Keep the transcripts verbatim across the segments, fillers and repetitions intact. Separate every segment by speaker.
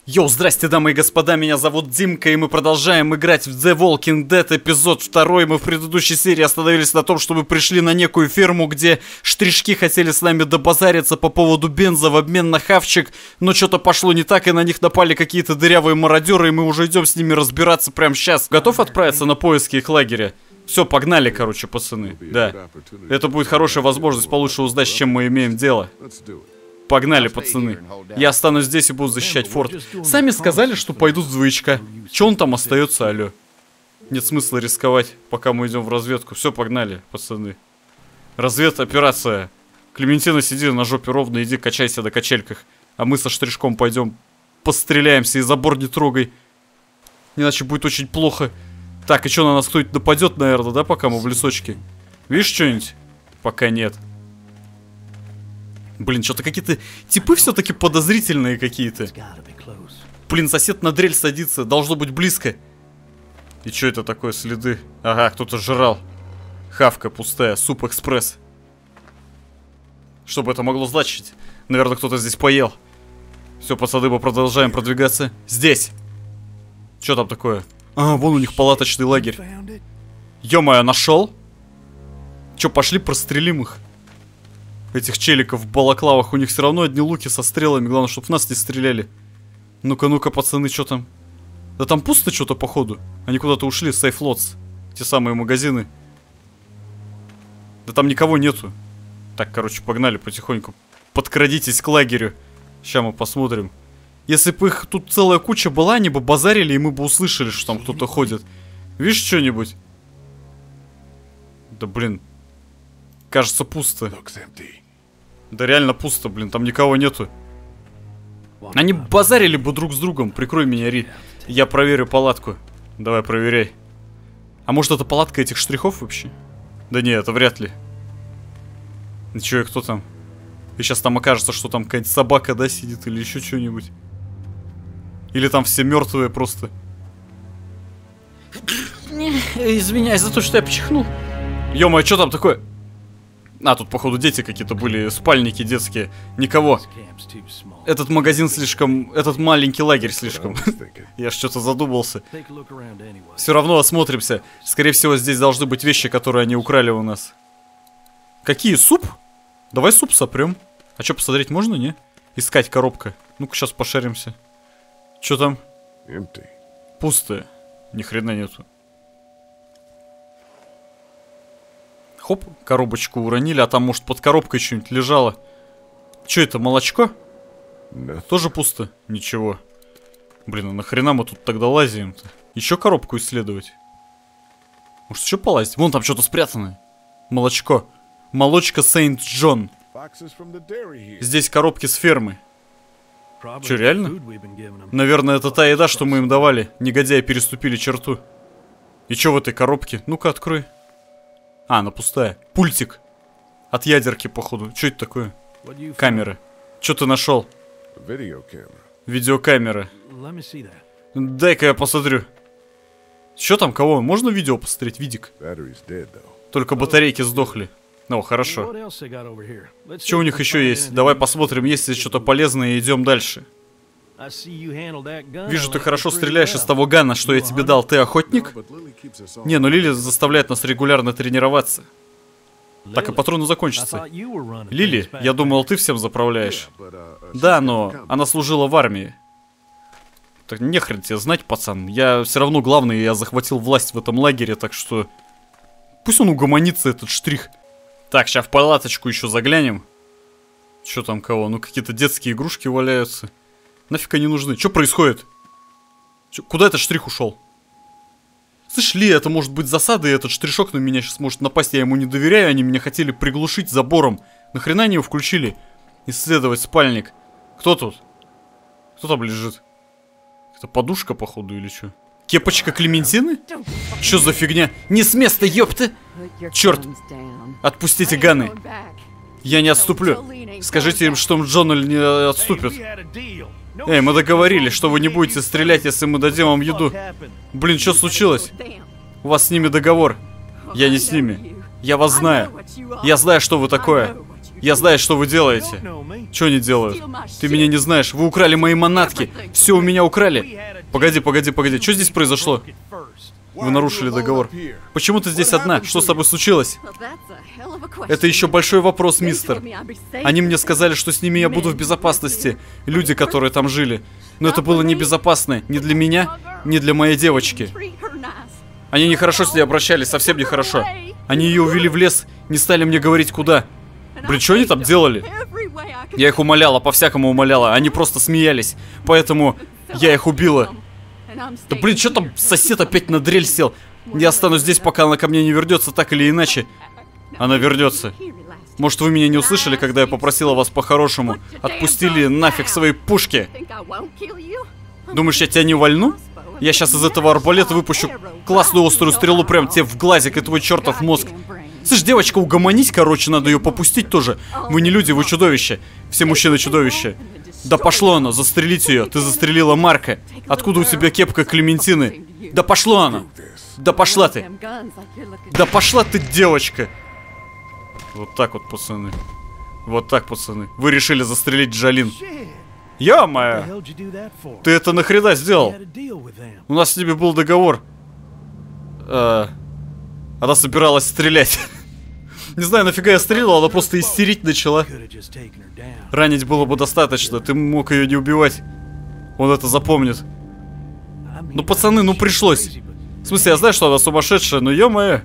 Speaker 1: Йоу, здрасте, дамы и господа, меня зовут Димка, и мы продолжаем играть в The Walking Dead, эпизод второй. Мы в предыдущей серии остановились на том, что мы пришли на некую ферму, где штришки хотели с нами добазариться по поводу бенза в обмен на хавчик, но что-то пошло не так, и на них напали какие-то дырявые мародеры, и мы уже идем с ними разбираться прямо сейчас. Готов отправиться на поиски их лагеря? Все, погнали, короче, пацаны. Да. Это будет хорошая возможность получше узнать, с чем мы имеем дело. Погнали, пацаны. Я останусь здесь и буду защищать форт. Сами сказали, что пойдут с двоечка. Че он там остается, алё? Нет смысла рисковать, пока мы идем в разведку. Все, погнали, пацаны. Разведоперация. Клементина, сиди на жопе ровно, иди качайся на качельках. А мы со штришком пойдем постреляемся и забор не трогай. Иначе будет очень плохо. Так, и что, на нас кто-нибудь нападет, наверное, да, пока мы в лесочке? Видишь что-нибудь? Пока нет. Блин, что-то какие-то типы все-таки подозрительные какие-то. Блин, сосед на дрель садится, должно быть близко. И что это такое, следы? Ага, кто-то жрал. Хавка пустая, суп-экспресс. Что бы это могло значить? Наверное, кто-то здесь поел. Все, пацаны, мы продолжаем продвигаться. Здесь. Что там такое? А, вон у них палаточный лагерь. Ё-моё, нашел? Че, пошли прострелим их. Этих челиков в балаклавах, у них все равно одни луки со стрелами. Главное, чтобы в нас не стреляли. Ну-ка, ну-ка, пацаны, что там? Да там пусто что-то, походу. Они куда-то ушли, Safe Lots. Те самые магазины. Да там никого нету. Так, короче, погнали потихоньку. Подкрадитесь к лагерю. Сейчас мы посмотрим. Если бы их тут целая куча была, они бы базарили, и мы бы услышали, что там кто-то ходит. Видишь что-нибудь? Да блин. Кажется, пусто. Да реально пусто, блин, там никого нету. Они базарили бы друг с другом. Прикрой меня, Ри. Я проверю палатку. Давай, проверяй. А может, это палатка этих штрихов вообще? Да не, это вряд ли. Ну чё, и кто там? И сейчас там окажется, что там какая-нибудь собака, да, сидит, или еще что-нибудь. Или там все мертвые просто. Извиняюсь за то, что я почихнул. Ё-моё, что там такое? А, тут, походу, дети какие-то были, спальники детские. Никого. Этот магазин слишком... Этот маленький лагерь слишком. Я ж что-то задумался. Все равно осмотримся. Скорее всего, здесь должны быть вещи, которые они украли у нас. Какие? Суп? Давай суп сопрем. А что, посмотреть можно, не? Искать коробка. Ну-ка, сейчас пошаримся. Что там? Пустое. Ни хрена нету. Хоп, коробочку уронили, а там, может, под коробкой что-нибудь лежало. Что это, молочко? Nothing. Тоже пусто? Ничего. Блин, а нахрена мы тут тогда лазим-то? Еще коробку исследовать? Может, еще полазить? Вон там что-то спрятано. Молочко. Молочко Сент-Джон. Здесь коробки с фермы. Че, реально? Наверное, это та еда, что мы им давали. Негодяи переступили черту. И что в этой коробке? Ну-ка, открой. А, она пустая. Пультик. От ядерки, походу. Что это такое? Камера. Что ты нашел? Видеокамера. Дай-ка я посмотрю. Что там, кого? Можно видео посмотреть? Видик. Только батарейки сдохли. Ну, хорошо. Что у них еще есть? Давай посмотрим, есть ли что-то полезное, и идем дальше. Вижу, ты хорошо стреляешь из того гана, что я тебе дал. Ты охотник? Не, ну Лили заставляет нас регулярно тренироваться. Так, и патроны закончатся. Лили, я думал, ты всем заправляешь. Да, но она служила в армии. Так нехрен тебе знать, пацан. Я все равно главный, я захватил власть в этом лагере, так что... Пусть он угомонится, этот штрих. Так, сейчас в палаточку еще заглянем. Что там кого? Ну, какие-то детские игрушки валяются. Нафиг они нужны? Что происходит? Чё, куда этот штрих ушел? Слышь, Ли, это может быть засада, и этот штришок на меня сейчас может напасть. Я ему не доверяю, они меня хотели приглушить забором. Нахрена они его включили? Исследовать спальник. Кто тут? Кто там лежит? Это подушка, походу, или что? Кепочка Клементины? Что за фигня? Не с места, ёпта! Черт! Отпустите ганы! Я не отступлю. Скажите им, что Джон не отступит. Эй, мы договорились, что вы не будете стрелять, если мы дадим вам еду. Блин, что случилось? У вас с ними договор. Я не с ними. Я вас знаю. Я знаю, что вы такое. Я знаю, что вы делаете. Что они делают? Ты меня не знаешь. Вы украли мои манатки. Все у меня украли. Погоди, погоди, погоди. Что здесь произошло? Вы нарушили договор. Почему ты здесь одна? Что с тобой случилось? Это еще большой вопрос, мистер. Они мне сказали, что с ними я буду в безопасности. Люди, которые там жили. Но это было небезопасно. Ни для меня, ни для моей девочки. Они нехорошо с ней обращались, совсем нехорошо. Они ее увели в лес, не стали мне говорить куда. Блин, что они там делали? Я их умоляла, по-всякому умоляла. Они просто смеялись. Поэтому я их убила. Да блин, что там сосед опять на дрель сел? Я останусь здесь, пока она ко мне не вернется, так или иначе. Она вернется. Может, вы меня не услышали, когда я попросила вас по-хорошему? Отпустили нафиг свои пушки. Думаешь, я тебя не вольну? Я сейчас из этого арбалета выпущу классную острую стрелу прям тебе в глазик и твой чертов мозг. Слышь, девочка, угомонись, короче, надо ее попустить тоже. Вы не люди, вы чудовище. Все мужчины чудовища. Да пошло оно, застрелить ее. Ты застрелила Марка. Откуда у тебя кепка Клементины? Да пошло оно. Да пошла ты. Да пошла ты, девочка. Вот так вот, пацаны. Вот так, пацаны. Вы решили застрелить Джолин. Ё-моё! Ты это нахрена сделал? У нас с ними был договор. А, она собиралась стрелять. Не знаю, нафига я стрелял, она просто истерить начала. Ранить было бы достаточно, ты мог ее не убивать. Он это запомнит. Ну, пацаны, ну пришлось. В смысле, я знаю, что она сумасшедшая, но ё-моё.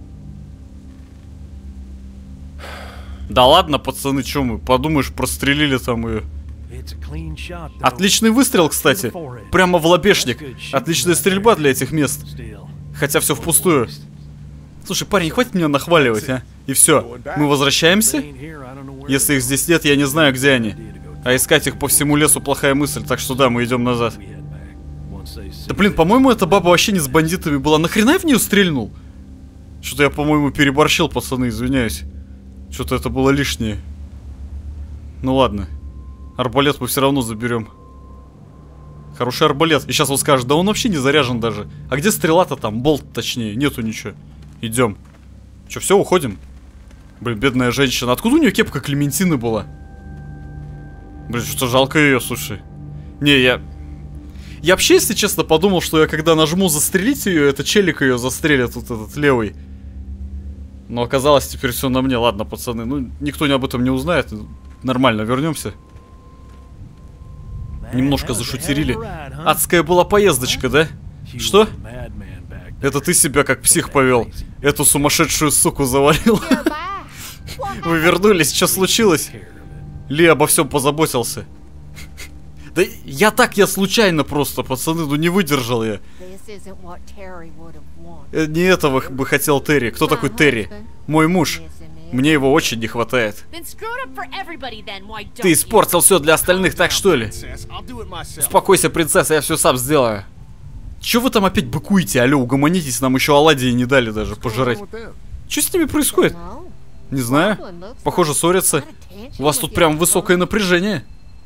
Speaker 1: Да ладно, пацаны, чё мы? Подумаешь, прострелили там ее. Отличный выстрел, кстати. Прямо в лобешник. Отличная стрельба для этих мест. Хотя все впустую. Слушай, парень, хватит меня нахваливать, а? И все. Мы возвращаемся? Если их здесь нет, я не знаю, где они. А искать их по всему лесу плохая мысль, так что да, мы идем назад. Да блин, по-моему, эта баба вообще не с бандитами была. Нахрена я в нее стрельнул? Что-то я, по-моему, переборщил, пацаны, извиняюсь. Что-то это было лишнее. Ну ладно. Арбалет мы все равно заберем. Хороший арбалет. И сейчас он скажет, да он вообще не заряжен даже. А где стрела-то там? Болт, точнее. Нету ничего. Идем. Че, все, уходим? Блин, бедная женщина. Откуда у нее кепка Клементины была? Блин, что-то жалко ее, слушай. Не, я... Я вообще, если честно, подумал, что я когда нажму застрелить ее, это челик ее застрелит, вот этот левый. Но оказалось, теперь все на мне. Ладно, пацаны, ну, никто об этом не узнает. Нормально, вернемся. Немножко зашутерили. Адская была поездочка, да? Что? Это ты себя как псих повел. Эту сумасшедшую суку завалил. Вы вернулись, что случилось? Ли обо всем позаботился. Да я так, я случайно просто, пацаны, ну не выдержал я. Не этого бы хотел Терри. Кто такой Терри? Мой муж. Мне его очень не хватает. Ты испортил все для остальных, так что ли? Успокойся, принцесса, я все сам сделаю. Че вы там опять быкуете? Алло, угомонитесь, нам еще оладьи не дали даже пожрать. Что с ними происходит? Не знаю. Похоже, ссорятся. У вас тут прям высокое напряжение.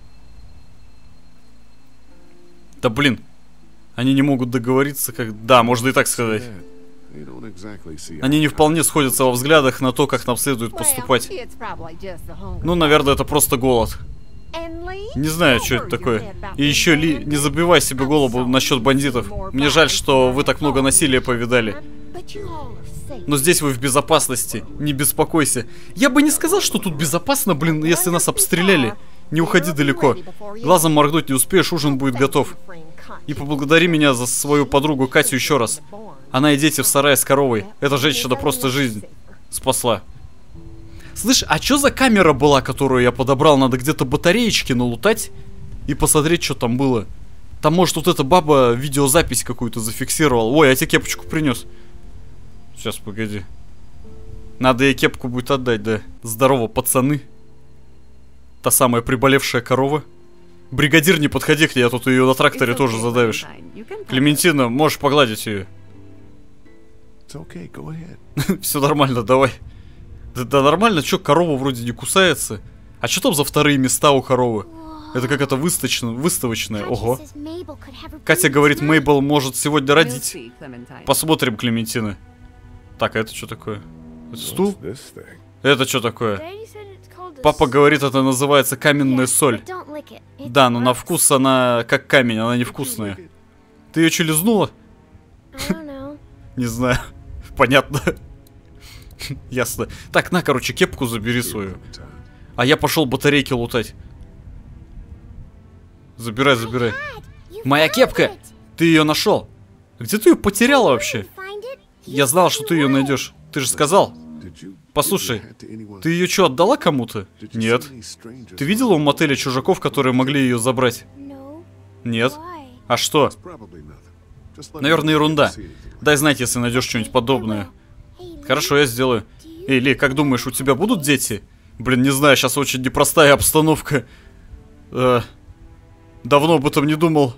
Speaker 1: Да блин. Они не могут договориться, как... Да, можно и так сказать. Они не вполне сходятся во взглядах на то, как нам следует поступать. Ну, наверное, это просто голод. Не знаю, что это такое. И еще, Ли, не забивай себе голову насчет бандитов. Мне жаль, что вы так много насилия повидали. Но здесь вы в безопасности. Не беспокойся. Я бы не сказал, что тут безопасно, блин, если нас обстреляли. Не уходи далеко. Глазом моргнуть не успеешь, ужин будет готов. И поблагодари меня за свою подругу Катю еще раз. Она и дети в сарае с коровой. Эта женщина просто жизнь спасла. Слышь, а что за камера была, которую я подобрал? Надо где-то батареечки налутать и посмотреть, что там было. Там, может, вот эта баба видеозапись какую-то зафиксировала. Ой, я тебе кепочку принес. Сейчас, погоди. Надо ей кепку будет отдать, да. Здорово, пацаны. Та самая приболевшая корова. Бригадир, не подходи к ней, а то ты ее на тракторе тоже задавишь. Клементина, можешь погладить ее. Все нормально, давай. Да, да нормально, что, корова вроде не кусается. А что там за вторые места у коровы? Это как это выставочное, выставочное. Ого. Катя говорит, Мейбл может сегодня родить. Посмотрим, Клементина. Так, а это что такое? Это стул? Это что такое? Папа говорит, это называется каменная соль. Да, но на вкус она как камень, она невкусная. Ты ее что, лизнула? Не знаю. Понятно. Ясно. Так, на, короче, кепку забери свою. А я пошел батарейки лутать. Забирай, забирай. Моя кепка! Ты ее нашел? Где ты ее потеряла вообще? Я знал, что ты ее найдешь. Ты же сказал. Послушай, ты ее что, отдала кому-то? Нет. Ты видела у мотеля чужаков, которые могли ее забрать? Нет. А что? Наверное, ерунда. Дай знать, если найдешь что-нибудь подобное. Хорошо, я сделаю. Эй, Ли, как думаешь, у тебя будут дети? Блин, не знаю, сейчас очень непростая обстановка. Э, давно об этом не думал.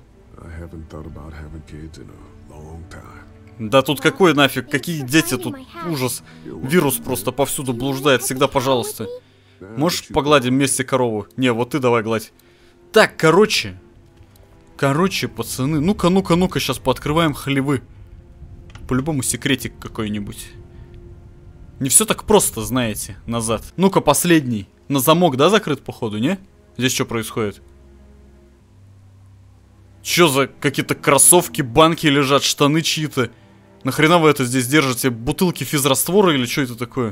Speaker 1: Да тут какой нафиг, какие дети, тут ужас. Вирус просто повсюду блуждает, всегда пожалуйста. Можешь погладить вместе корову? Не, вот ты давай гладь. Так, короче. Короче, пацаны, ну-ка, ну-ка, ну-ка, сейчас пооткрываем хлевы. По-любому секретик какой-нибудь. Не все так просто, знаете, назад. Ну-ка, последний. На замок, да, закрыт, походу, не? Здесь что происходит? Чё за какие-то кроссовки, банки лежат, штаны чьи-то? Нахрена вы это здесь держите? Бутылки физраствора или что это такое?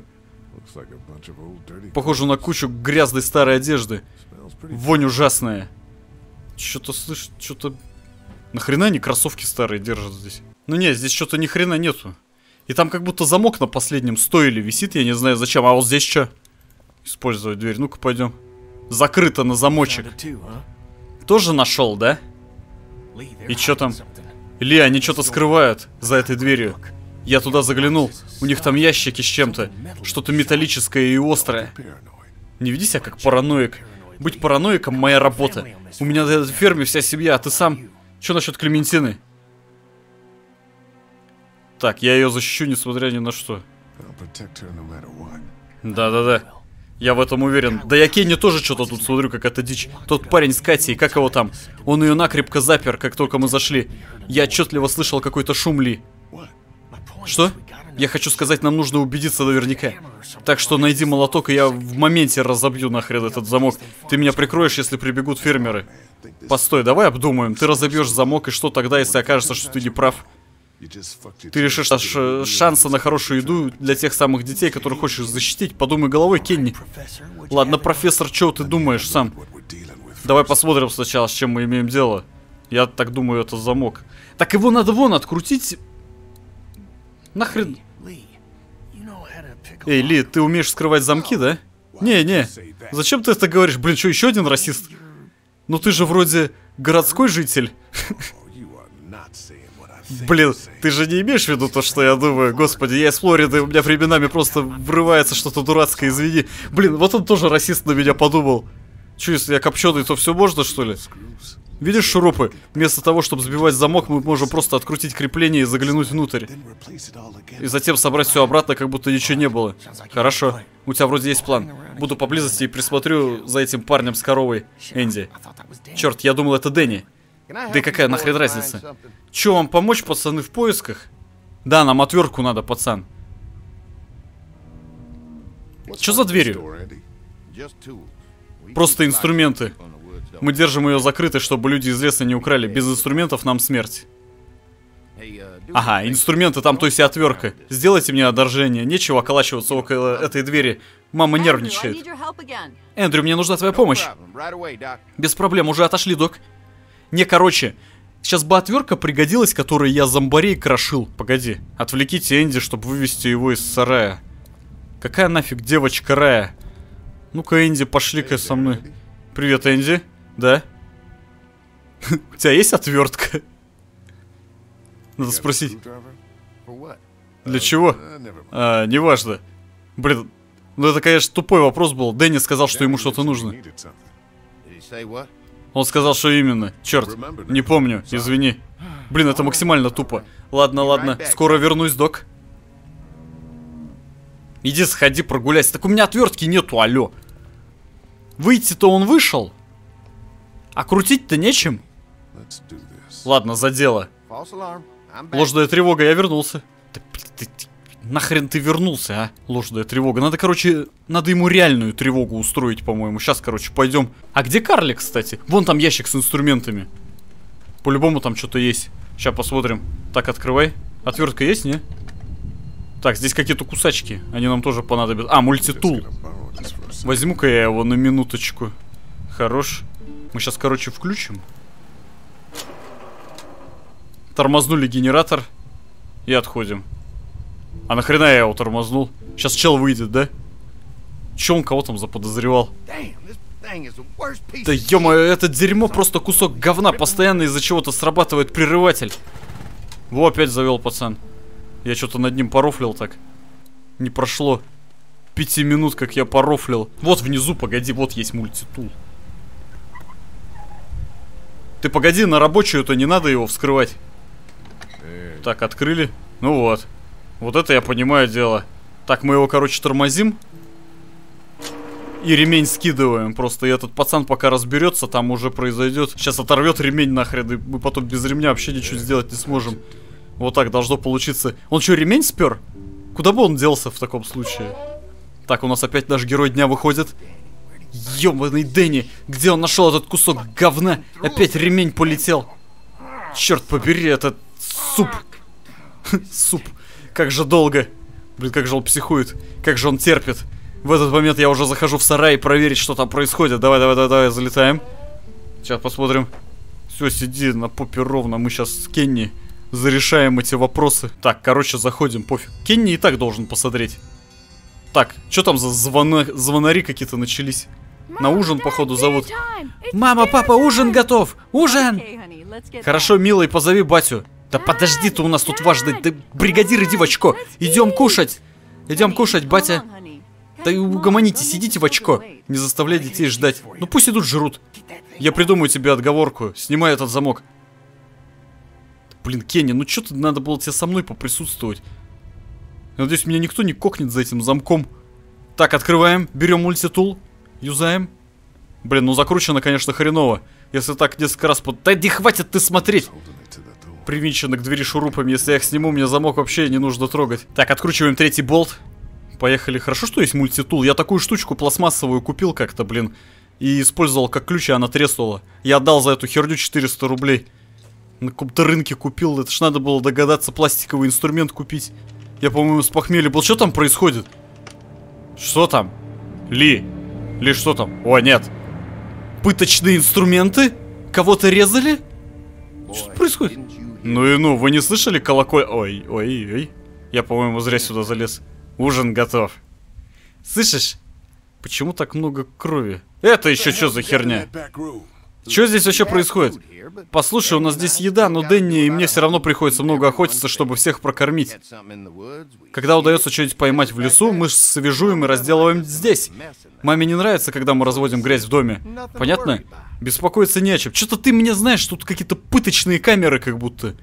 Speaker 1: Похоже на кучу грязной старой одежды. Вонь ужасная. Что-то слышь, что-то... Нахрена они кроссовки старые держат здесь? Ну не, здесь что-то ни хрена нету. И там как будто замок на последнем стойле висит, я не знаю зачем. А вот здесь что? Использовать дверь. Ну-ка, пойдем. Закрыто на замочек. Тоже нашел, да? И что там? Ли, они что-то скрывают за этой дверью. Я туда заглянул. У них там ящики с чем-то. Что-то металлическое и острое. Не веди себя как параноик. Быть параноиком — моя работа. У меня на этой ферме вся семья, а ты сам... Что насчет Клементины? Так, я ее защищу, несмотря ни на что. Да-да-да. Я в этом уверен. Да я Кенни тоже что-то тут смотрю, какая-то дичь. Тот парень с Катей, как его там? Он ее накрепко запер, как только мы зашли. Я отчетливо слышал какой-то шум, Ли. Что? Я хочу сказать, нам нужно убедиться наверняка. Так что найди молоток, и я в моменте разобью нахрен этот замок. Ты меня прикроешь, если прибегут фермеры. Постой, давай обдумаем. Ты разобьешь замок, и что тогда, если окажется, что ты не прав? Ты решишь, аж шансы на хорошую еду для тех самых детей, которых хочешь защитить? Подумай головой, Кенни. Ладно, профессор, что ты думаешь сам? Давай посмотрим сначала, с чем мы имеем дело. Я так думаю, это замок. Так его надо вон открутить. Нахрен. Эй, Ли, ты умеешь скрывать замки, да? Не-не. Зачем ты это говоришь? Блин, что, еще один расист? Ну ты же вроде городской житель. Блин, ты же не имеешь в виду то, что я думаю? Господи, я из Флориды, у меня временами просто врывается что-то дурацкое, извини. Блин, вот он тоже расист на меня подумал. Че, если я копченый, то все можно, что ли? Видишь шурупы? Вместо того, чтобы сбивать замок, мы можем просто открутить крепление и заглянуть внутрь. И затем собрать все обратно, как будто ничего не было. Хорошо. У тебя вроде есть план. Буду поблизости и присмотрю за этим парнем с коровой, Энди. Черт, я думал, это Дэнни. Да и какая нахрен разница? Че, вам помочь, пацаны, в поисках? Да, нам отвертку надо, пацан. Че за дверью? Просто инструменты. Мы держим ее закрытой, чтобы люди из леса не украли. Без инструментов нам смерть. Ага, инструменты там, то есть и отвертка. Сделайте мне одолжение. Нечего околачиваться около этой двери. Мама нервничает. Эндрю, мне нужна твоя помощь. Без проблем, уже отошли, док. Не, короче, сейчас бы отвертка пригодилась, которую я зомбарей крошил. Погоди, отвлеките Энди, чтобы вывести его из сарая. Какая нафиг девочка Рая? Ну-ка, Энди, пошли-ка со мной. Привет, Энди. Да? У тебя есть отвертка? Надо спросить. Для чего? А, неважно. Блин, ну это, конечно, тупой вопрос был. Дэнни сказал, что ему что-то нужно. Он сказал, что именно. Черт, не помню, извини. Блин, это максимально тупо. Ладно, ладно, скоро вернусь, док. Иди, сходи, прогуляйся. Так у меня отвертки нету, алло. Выйти-то он вышел. А крутить-то нечем. Ладно, за дело. Ложная тревога, я вернулся. Нахрен ты вернулся, а? Ложная тревога. Надо, короче, надо ему реальную тревогу устроить, по-моему. Сейчас, короче, пойдем. А где карлик, кстати? Вон там ящик с инструментами. По-любому там что-то есть. Сейчас посмотрим. Так, открывай. Отвертка есть, не? Так, здесь какие-то кусачки. Они нам тоже понадобятся. А, мультитул. Возьму-ка я его на минуточку. Хорош. Мы сейчас, короче, включим. Тормознули генератор. И отходим. А нахрена я его тормознул? Сейчас чел выйдет, да? Че он кого там заподозревал? Да ё-моё, это дерьмо просто кусок говна. Постоянно из-за чего-то срабатывает прерыватель. Во, опять завел пацан. Я что-то над ним порофлил так. Не прошло пяти минут, как я порофлил. Вот внизу, погоди, вот есть мультитул. Ты погоди, на рабочую-то не надо его вскрывать. Так, открыли. Ну вот. Вот это я понимаю дело. Так, мы его, короче, тормозим. И ремень скидываем. Просто и этот пацан пока разберется, там уже произойдет. Сейчас оторвет ремень нахрен, и мы потом без ремня вообще ничего сделать не сможем. Вот так должно получиться. Он что, ремень спер? Куда бы он делся в таком случае? Так, у нас опять наш герой дня выходит. Ёбаный Дэнни, где он нашел этот кусок говна? Опять ремень полетел. Черт побери, этот суп. Суп. Как же долго. Блин, как же он психует. Как же он терпит. В этот момент я уже захожу в сарай проверить, что там происходит. Давай, давай, давай, давай, залетаем. Сейчас посмотрим. Все, сиди на попе ровно. Мы сейчас с Кенни зарешаем эти вопросы. Так, короче, заходим, пофиг. Кенни и так должен посмотреть. Так, что там за звона... звонари какие-то начались? На ужин, походу, зовут. Мама, папа, ужин готов! Ужин! Хорошо, милый, позови батю. Да подожди, ты у нас тут важный. Да, бригадир, иди в очко. Идем кушать. Идем кушать, батя. Да и угомонитесь, идите в очко. Не заставляй детей ждать. Ну пусть идут жрут. Я придумаю тебе отговорку. Снимай этот замок. Блин, Кенни, ну что-то надо было тебе со мной поприсутствовать. Надеюсь, меня никто не кокнет за этим замком. Так, открываем. Берем мультитул. Юзаем. Блин, ну закручено, конечно, хреново. Если так несколько раз под... Да не хватит ты смотреть. Привинчено к двери шурупами. Если я их сниму, мне замок вообще не нужно трогать. Так, откручиваем третий болт. Поехали. Хорошо, что есть мультитул. Я такую штучку пластмассовую купил как-то, блин. И использовал как ключ, и она треснула. Я отдал за эту херню четыреста рублей. На каком-то рынке купил. Это ж надо было догадаться пластиковый инструмент купить. Я, по-моему, с похмелья был. Что там происходит? Что там? Ли. Ли, что там? О, нет. Пыточные инструменты? Кого-то резали? Что происходит? Ну и ну, вы не слышали колоколь... Ой, ой, ой. Я, по-моему, зря сюда залез. Ужин готов. Слышишь? Почему так много крови? Это еще что за херня? Что здесь вообще происходит? Послушай, у нас здесь еда, но Дэнни и мне все равно приходится много охотиться, чтобы всех прокормить. Когда удается что-нибудь поймать в лесу, мы свежуем и разделываем здесь. Маме не нравится, когда мы разводим грязь в доме. Понятно? Беспокоиться не о чем. Что-то ты мне знаешь, тут какие-то пыточные камеры как будто.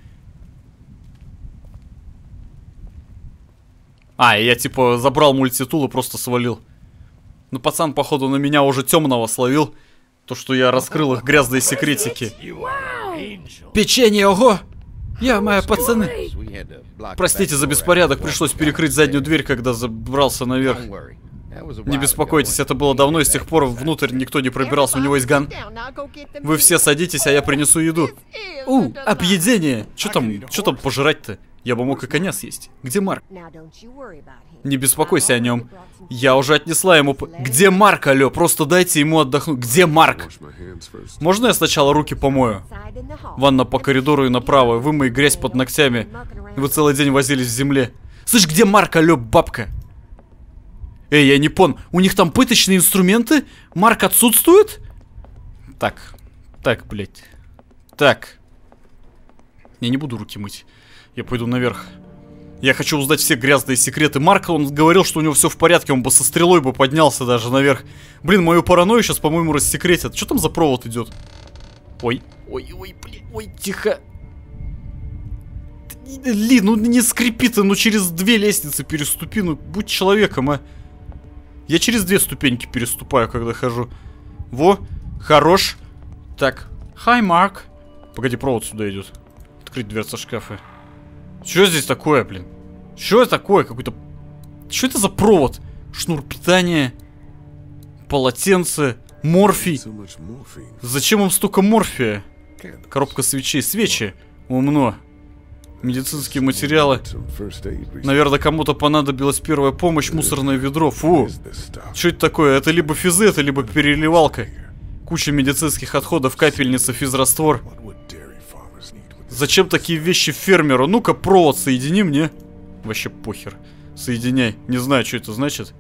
Speaker 1: А, я типа забрал мультитул и просто свалил. Ну, пацан, походу, на меня уже темного словил. То, что я раскрыл их грязные секретики. Печенье, ого! Я, мои пацаны. Простите за беспорядок, пришлось перекрыть заднюю дверь, когда забрался наверх. Не беспокойтесь, это было давно, и с тех пор внутрь никто не пробирался, у него есть ган. Вы все садитесь, а я принесу еду. У, объедение! Че там, че там пожрать-то? Я бы мог и коня съесть. Где Марк? Не беспокойся о нем. Я уже отнесла ему... Где Марк, алё? Просто дайте ему отдохнуть. Где Марк? Можно я сначала руки помою? Ванна по коридору и направо. Вымой грязь под ногтями. Вы целый день возились в земле. Слышь, где Марк, алё, бабка? Эй, я не понял. У них там пыточные инструменты? Марк отсутствует? Так. Так, блядь. Так. Я не буду руки мыть. Я пойду наверх. Я хочу узнать все грязные секреты Марка. Он говорил, что у него все в порядке. Он бы со стрелой бы поднялся даже наверх. Блин, мою паранойю сейчас, по-моему, рассекретят. Что там за провод идет? Ой, ой, ой, блин, ой, тихо. Ли, ну не скрипи ты, ну через две лестницы переступи. Ну будь человеком, а. Я через две ступеньки переступаю, когда хожу. Во, хорош. Так, хай, Марк. Погоди, провод сюда идет. Открыть дверца шкафа. Что здесь такое, блин? Что это такое? Какой-то... Что это за провод? Шнур питания, полотенце, морфий. Зачем им столько морфия? Коробка свечей. Свечи. Умно. Медицинские материалы. Наверное, кому-то понадобилась первая помощь. Мусорное ведро. Фу. Что это такое? Это либо физы, это либо переливалка. Куча медицинских отходов, капельница, физраствор. Зачем такие вещи фермеру? Ну-ка, провод соедини мне. Вообще похер. Соединяй. Не знаю, что это значит.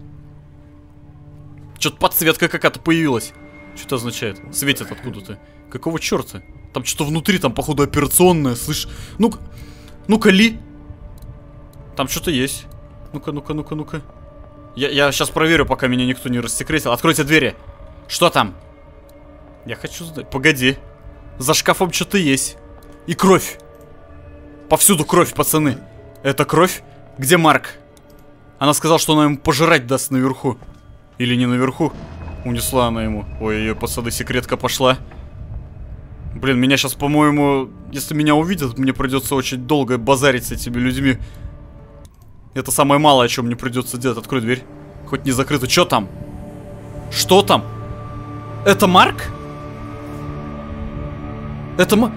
Speaker 1: Что-то подсветка какая-то появилась. Что это означает? Светит откуда-то. Какого черта? Там что-то внутри, там, походу, операционное, слышь. Ну-ка, ну-ка, Ли. Там что-то есть. Ну-ка, ну-ка, ну-ка, ну-ка. Я, я сейчас проверю, пока меня никто не рассекретил. Откройте двери. Что там? Я хочу знать. Погоди. За шкафом что-то есть. И кровь. Повсюду кровь, пацаны. Это кровь? Где Марк? Она сказала, что она ему пожрать даст наверху. Или не наверху. Унесла она ему. Ой, ее пацаны, секретка пошла. Блин, меня сейчас, по-моему, если меня увидят, мне придется очень долго базарить с этими людьми. Это самое малое, о чем мне придется делать. Открой дверь. Хоть не закрыто. Что там? Что там? Это Марк? Это Марк?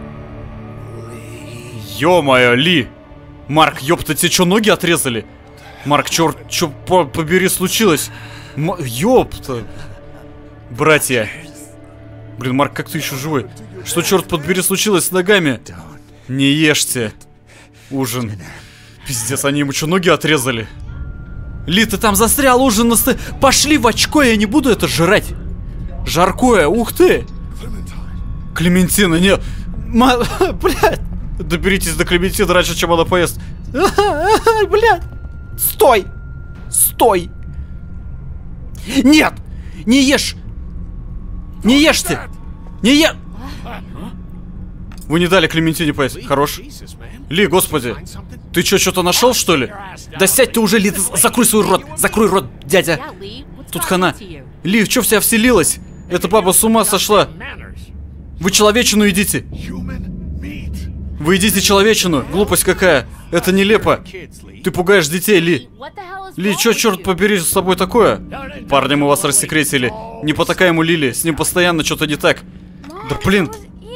Speaker 1: Ё-моё, Ли! Марк, ёпта, тебе что, ноги отрезали? Марк, черт, что по побери случилось? М ёпта. Братья. Блин, Марк, как ты еще живой? Что, черт подбери, случилось с ногами? Не ешьте ужин. Пиздец, они ему что, ноги отрезали? Ли, ты там застрял, ужин на сты... Пошли в очко, я не буду это жрать. Жаркое, ух ты. Клементина, не... Ма... Блядь. Доберитесь до Клементины раньше, чем она поест. Блядь. Стой. Стой. Нет. Не ешь. Не ешьте. Не е... Вы не дали Клементине поесть. Хорош. Ли, господи. Ты что, что-то нашел, что ли? Да сядь ты уже, Ли. Закрой свой рот. Закрой рот, дядя. Тут хана. Ли, что в себя вселилась? Эта баба с ума сошла. Вы человечину идите. Вы едите человечину. Глупость какая. Это нелепо. Ты пугаешь детей, Ли. Ли, что, черт побери, с тобой такое? Парни, мы вас рассекретили. Не потакай ему, Лили. С ним постоянно что-то не так. Да блин.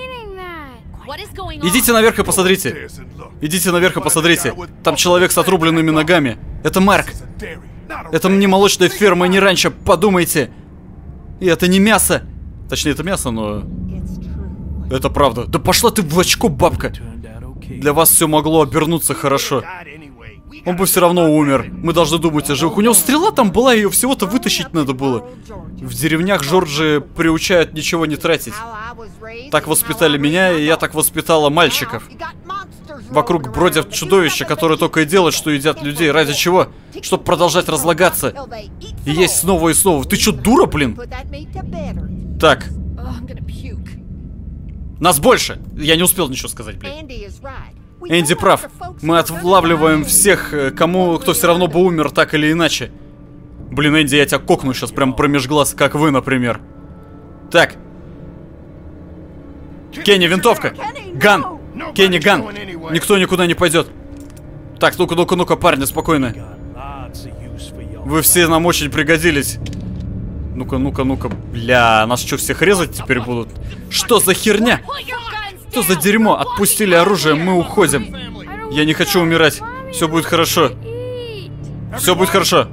Speaker 1: Идите наверх и посмотрите. Идите наверх и посмотрите. Там человек с отрубленными ногами. Это Марк. Это не молочная ферма и не ранчо. Подумайте. И это не мясо. Точнее, это мясо, но... Это правда. Да пошла ты в очко, бабка. Для вас все могло обернуться хорошо. Он бы все равно умер. Мы должны думать о живых. У него стрела там была, ее всего-то вытащить надо было. В деревнях Джорджи приучают ничего не тратить. Так воспитали меня, и я так воспитала мальчиков. Вокруг бродят чудовища, которые только и делают, что едят людей. Ради чего? Чтобы продолжать разлагаться. И есть снова и снова. Ты что, дура, блин? Так. Нас больше! Я не успел ничего сказать, блин. Энди прав. Мы отлавливаем всех, кому, кто все равно бы умер так или иначе. Блин, Энди, я тебя кокну сейчас прям промеж глаз, как вы, например. Так. Кенни, винтовка! Ган! Кенни, ган! Никто никуда не пойдет. Так, ну-ка, ну-ка, ну-ка, парни, спокойно. Вы все нам очень пригодились. Ну-ка, ну-ка, ну-ка. Бля, нас что, всех резать теперь будут? Что за херня? Что за дерьмо? Отпустили оружие, мы уходим. Я не хочу умирать. Все будет хорошо. Все будет хорошо.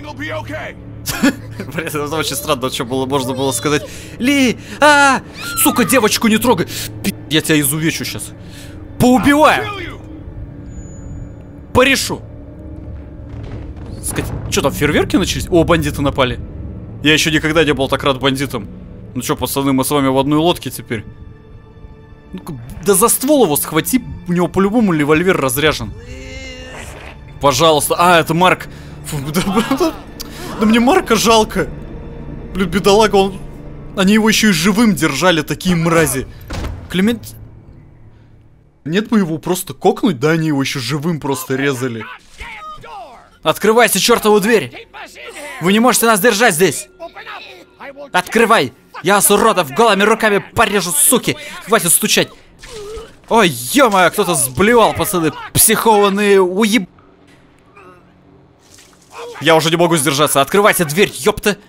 Speaker 1: Блин, это очень странно, что было, можно было сказать. Ли, а, сука, девочку не трогай. Я тебя изувечу сейчас. Поубиваю. Порешу. Что там, фейерверки начались? О, бандиты напали. Я еще никогда не был так рад бандитам. Ну что, пацаны, мы с вами в одной лодке теперь. Ну-ка, да за ствол его схвати, у него по-любому револьвер разряжен. Пожалуйста. А, это Марк. Фу, да, да, да мне Марка жалко. Блин, бедолага, он... Они его еще и живым держали, такие мрази. Клемент... Нет бы его просто кокнуть, да, они его еще живым просто резали. Открывайте чертову дверь! Вы не можете нас держать здесь! Открывай! Я вас, уродов, голыми руками порежу, суки! Хватит стучать! Ой, ё-моё, кто-то сблевал, пацаны! Психованные уеб... Я уже не могу сдержаться. Открывайте дверь, ёпта.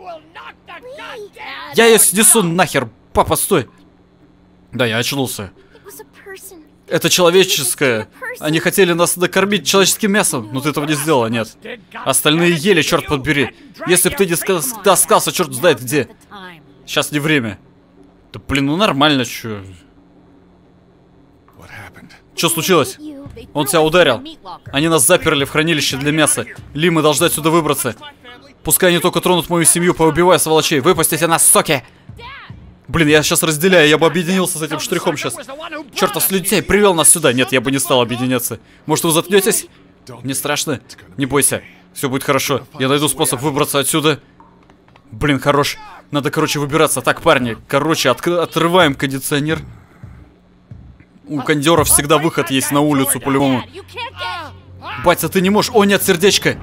Speaker 1: Я ее снесу нахер. Папа, стой. Да, я очнулся. Это человеческое. Они хотели нас накормить человеческим мясом, но ты этого не сделала, нет. Остальные ели, черт подбери. Если бы ты не таскался, черт знает где. Сейчас не время. Да блин, ну нормально, чё. Что случилось? Он тебя ударил. Они нас заперли в хранилище для мяса. Ли, мы должны отсюда выбраться. Пускай они только тронут мою семью, поубивая сволочей. Выпустите нас, соки! Блин, я сейчас разделяю, я бы объединился с этим штрихом сейчас. Чертов слюнтяй привел нас сюда. Нет, я бы не стал объединяться. Может, вы заткнетесь? Не страшно? Не бойся. Все будет хорошо. Я найду способ выбраться отсюда. Блин, хорош. Надо, короче, выбираться. Так, парни, короче, отрываем кондиционер. У кондеров всегда выход есть на улицу, по-любому. Батя, ты не можешь. О, нет, сердечко.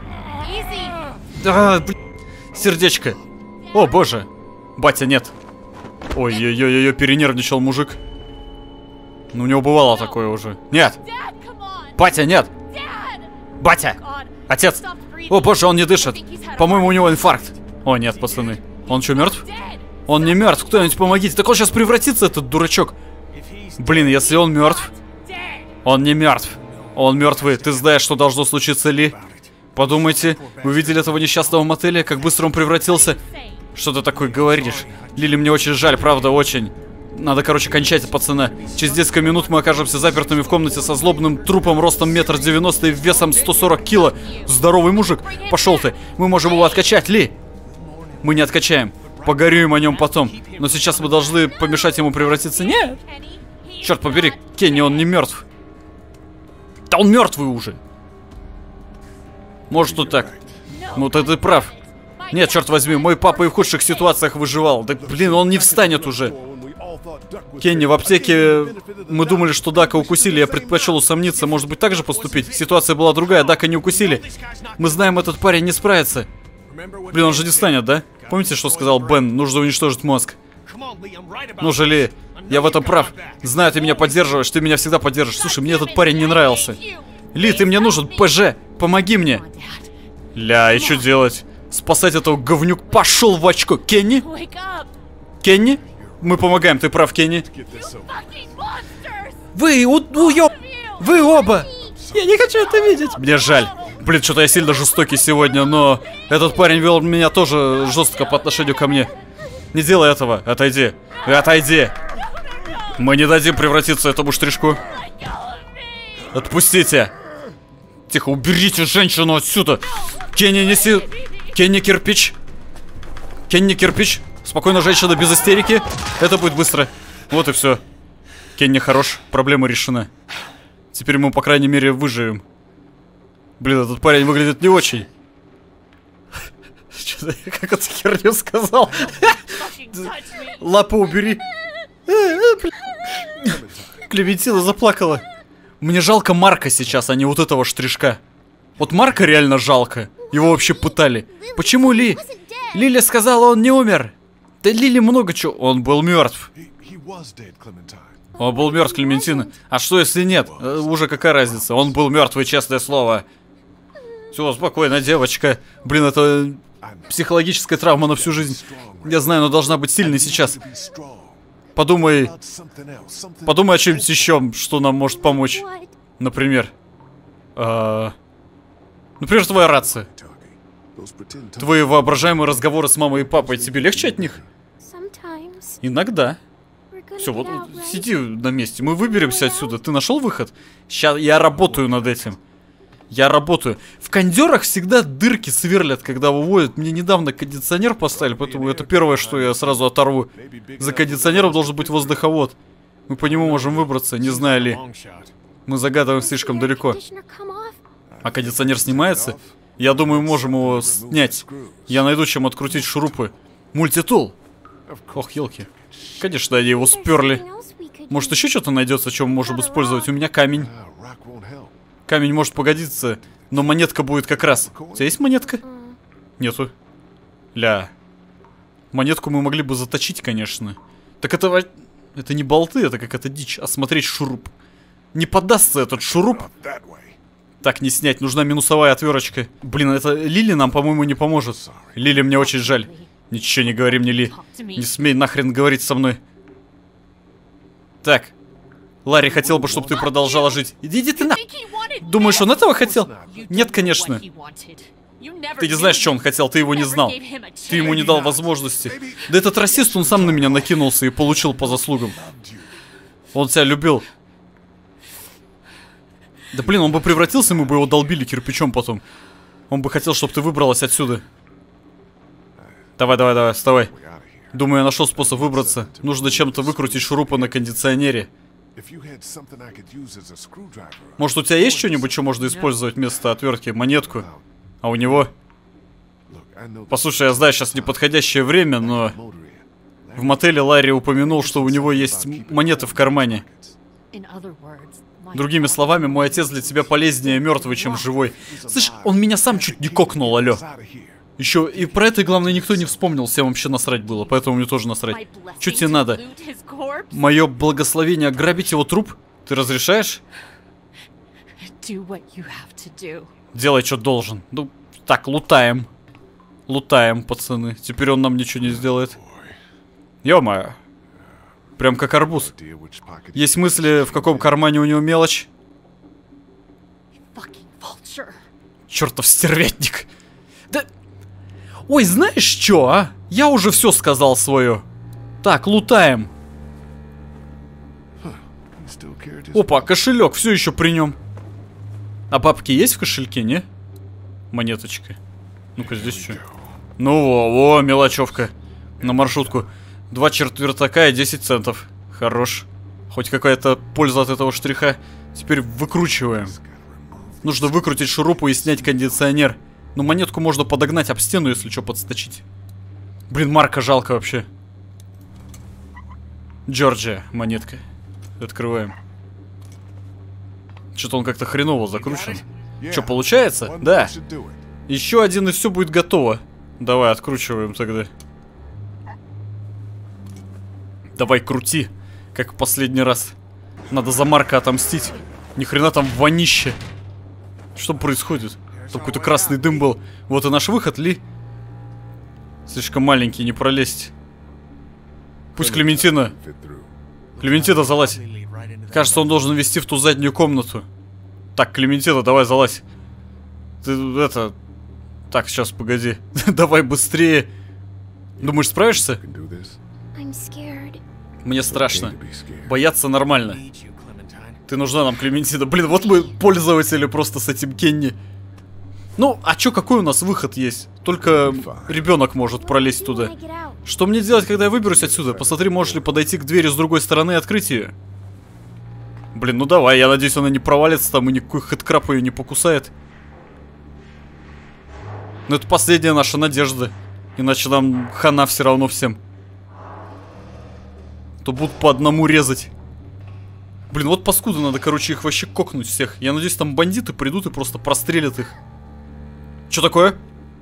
Speaker 1: А, блин. Сердечко. О, боже. Батя, нет. Ой-ой-ой-ой, перенервничал мужик. Ну, у него бывало такое уже. Нет. Батя, нет. Батя. Отец. О, боже, он не дышит. По-моему, у него инфаркт. О, нет, пацаны. Он что, мертв? Он не мертв. Кто-нибудь помогите. Так он сейчас превратится, этот дурачок. Блин, если он мертв. Он не мертв. Он мертвый. Ты знаешь, что должно случиться, Ли. Подумайте, вы видели этого несчастного мотеля, как быстро он превратился? Что ты такое говоришь? Лили, мне очень жаль, правда, очень. Надо, короче, кончать, пацана. Через несколько минут мы окажемся запертыми в комнате со злобным трупом ростом метр девяносто и весом сто сорок кило. Здоровый мужик. Пошел ты. Мы можем его откачать, Ли. Мы не откачаем. Погорюем о нем потом. Но сейчас мы должны помешать ему превратиться. Нет. Черт побери, Кенни, он не мертв. Да он мертвый уже. Может, тут так. Ну, ты, ты прав. Нет, черт возьми, мой папа и в худших ситуациях выживал. Да, блин, он не встанет уже. Кенни, в аптеке мы думали, что Дака укусили. Я предпочел усомниться. Может быть, так же поступить? Ситуация была другая, Дака не укусили. Мы знаем, этот парень не справится. Блин, он же не встанет, да? Помните, что сказал Бен? Нужно уничтожить мозг. Ну же, Ли, я в этом прав. Знаю, ты меня поддерживаешь, ты меня всегда поддержишь. Слушай, мне этот парень не нравился. Ли, ты мне нужен, ПЖ, помоги мне. Ля, и что делать? Спасать этого говнюк. Пошел в очко. Кенни? Кенни? Мы помогаем, ты прав, Кенни. Вы, у, уёб... Вы оба. Я не хочу это видеть. Мне жаль. Блин, что-то я сильно жестокий сегодня, но этот парень вел меня тоже жестко по отношению ко мне. Не делай этого. Отойди. Отойди. Мы не дадим превратиться этому штришку. Отпустите. Тихо, уберите женщину отсюда. Кенни, неси... Кенни, кирпич. Кенни, кирпич. Спокойно, женщина, без истерики. Это будет быстро. Вот и все. Кенни хорош. Проблема решена. Теперь мы, по крайней мере, выживем. Блин, этот парень выглядит не очень. Что-то я как эту херню сказал. Лапу убери. Клементина заплакала. Мне жалко Марка сейчас, а не вот этого штришка. Вот Марка реально жалко. Его вообще пытали. Почему Ли? Лили сказала, он не умер. Да Лили много чего. Он был мертв. Он был мертв, Клементина. А что если нет? Э, уже какая разница? Он был мертвый, честное слово. Все, спокойно, девочка. Блин, это психологическая травма на всю жизнь. Я знаю, но должна быть сильной сейчас. Подумай. Подумай о чем-нибудь еще, что нам может помочь. Например. А... Например, твоя рация. Твои воображаемые разговоры с мамой и папой. Тебе легче от них? Иногда. Все, вот сиди на месте. Мы выберемся отсюда. Ты нашел выход? Сейчас я работаю над этим. Я работаю. В кондерах всегда дырки сверлят, когда выводят. Мне недавно кондиционер поставили, поэтому это первое, что я сразу оторву. За кондиционером должен быть воздуховод. Мы по нему можем выбраться, не знаю ли. Мы загадываем слишком далеко. А кондиционер снимается? Я думаю, можем его снять. Я найду, чем открутить шурупы. Мультитул. Ох, елки. Конечно, они его сперли. Может, еще что-то найдется, чем мы можем использовать? У меня камень. Камень может погодиться, но монетка будет как раз. У тебя есть монетка? Нету. Ля. Монетку мы могли бы заточить, конечно. Так это... Это не болты, это какая-то дичь. Осмотреть шуруп. Не поддастся этот шуруп. Так, не снять, нужна минусовая отверточка. Блин, это Лили нам, по-моему, не поможет. Лили, мне очень жаль. Ничего не говори мне, Ли. Не смей нахрен говорить со мной. Так. Ларри хотел бы, чтобы ты продолжала жить. Иди, иди ты на... Думаешь, он этого хотел? Нет, конечно. Ты не знаешь, что он хотел, ты его не знал. Ты ему не дал возможности. Да этот расист, он сам на меня накинулся и получил по заслугам. Он тебя любил. Да блин, он бы превратился, мы бы его долбили кирпичом потом. Он бы хотел, чтобы ты выбралась отсюда. Давай, давай, давай, вставай. Думаю, я нашел способ выбраться. Нужно чем-то выкрутить шурупы на кондиционере. Может, у тебя есть что-нибудь, что можно использовать вместо отвертки? Монетку? А у него? Послушай, я знаю, сейчас неподходящее время, но... В мотеле Ларри упомянул, что у него есть монеты в кармане. Другими словами, мой отец для тебя полезнее мертвый, чем живой. Слышь, он меня сам чуть не кокнул, алё. Еще и про это, главное, никто не вспомнил, всем вообще насрать было, поэтому мне тоже насрать. Что тебе надо? Мое благословение ограбить его труп? Ты разрешаешь? Делай, что должен. Ну, так, лутаем. Лутаем, пацаны. Теперь он нам ничего не сделает. Ё-моё. Прям как арбуз. Есть мысли, в каком кармане у него мелочь? Чертов стервятник. Да... Ой, знаешь что, а? Я уже все сказал свое. Так, лутаем. Опа, кошелек все еще при нем. А бабки есть в кошельке, не? Монеточка. Ну-ка, здесь что? Ну, во, во, мелочевка. На маршрутку. Два четвертака и десять центов. Хорош. Хоть какая-то польза от этого штриха. Теперь выкручиваем. Нужно выкрутить шурупу и снять кондиционер. Но монетку можно подогнать об стену, если что, подсточить. Блин, Марка жалко вообще. Джорджия, монетка. Открываем. Что-то он как-то хреново закручен. Что, получается? Да. Еще один и все будет готово. Давай, откручиваем тогда. Давай, крути. Как в последний раз. Надо за Марка отомстить. Ни хрена там вонище. Что происходит? Там какой-то красный дым был. Вот и наш выход, Ли. Слишком маленький, не пролезть. Пусть Клементина. Клементина, залазь. Кажется, он должен вести в ту заднюю комнату. Так, Клементина, давай залазь. Ты это... Так, сейчас, погоди. Давай быстрее. Думаешь, справишься? Мне страшно. Бояться нормально. Ты нужна нам, Клементина. Блин, вот мы пользователи просто с этим Кенни. Ну, а чё, какой у нас выход есть? Только ребенок может пролезть туда. Что мне делать, когда я выберусь отсюда? Посмотри, можешь ли подойти к двери с другой стороны и открыть ее. Блин, ну давай, я надеюсь, она не провалится там и никакой хэдкраб ее не покусает. Но это последняя наша надежда. Иначе нам хана все равно всем. То будут по одному резать. Блин, вот паскуды, надо, короче, их вообще кокнуть всех. Я надеюсь, там бандиты придут и просто прострелят их. Что такое?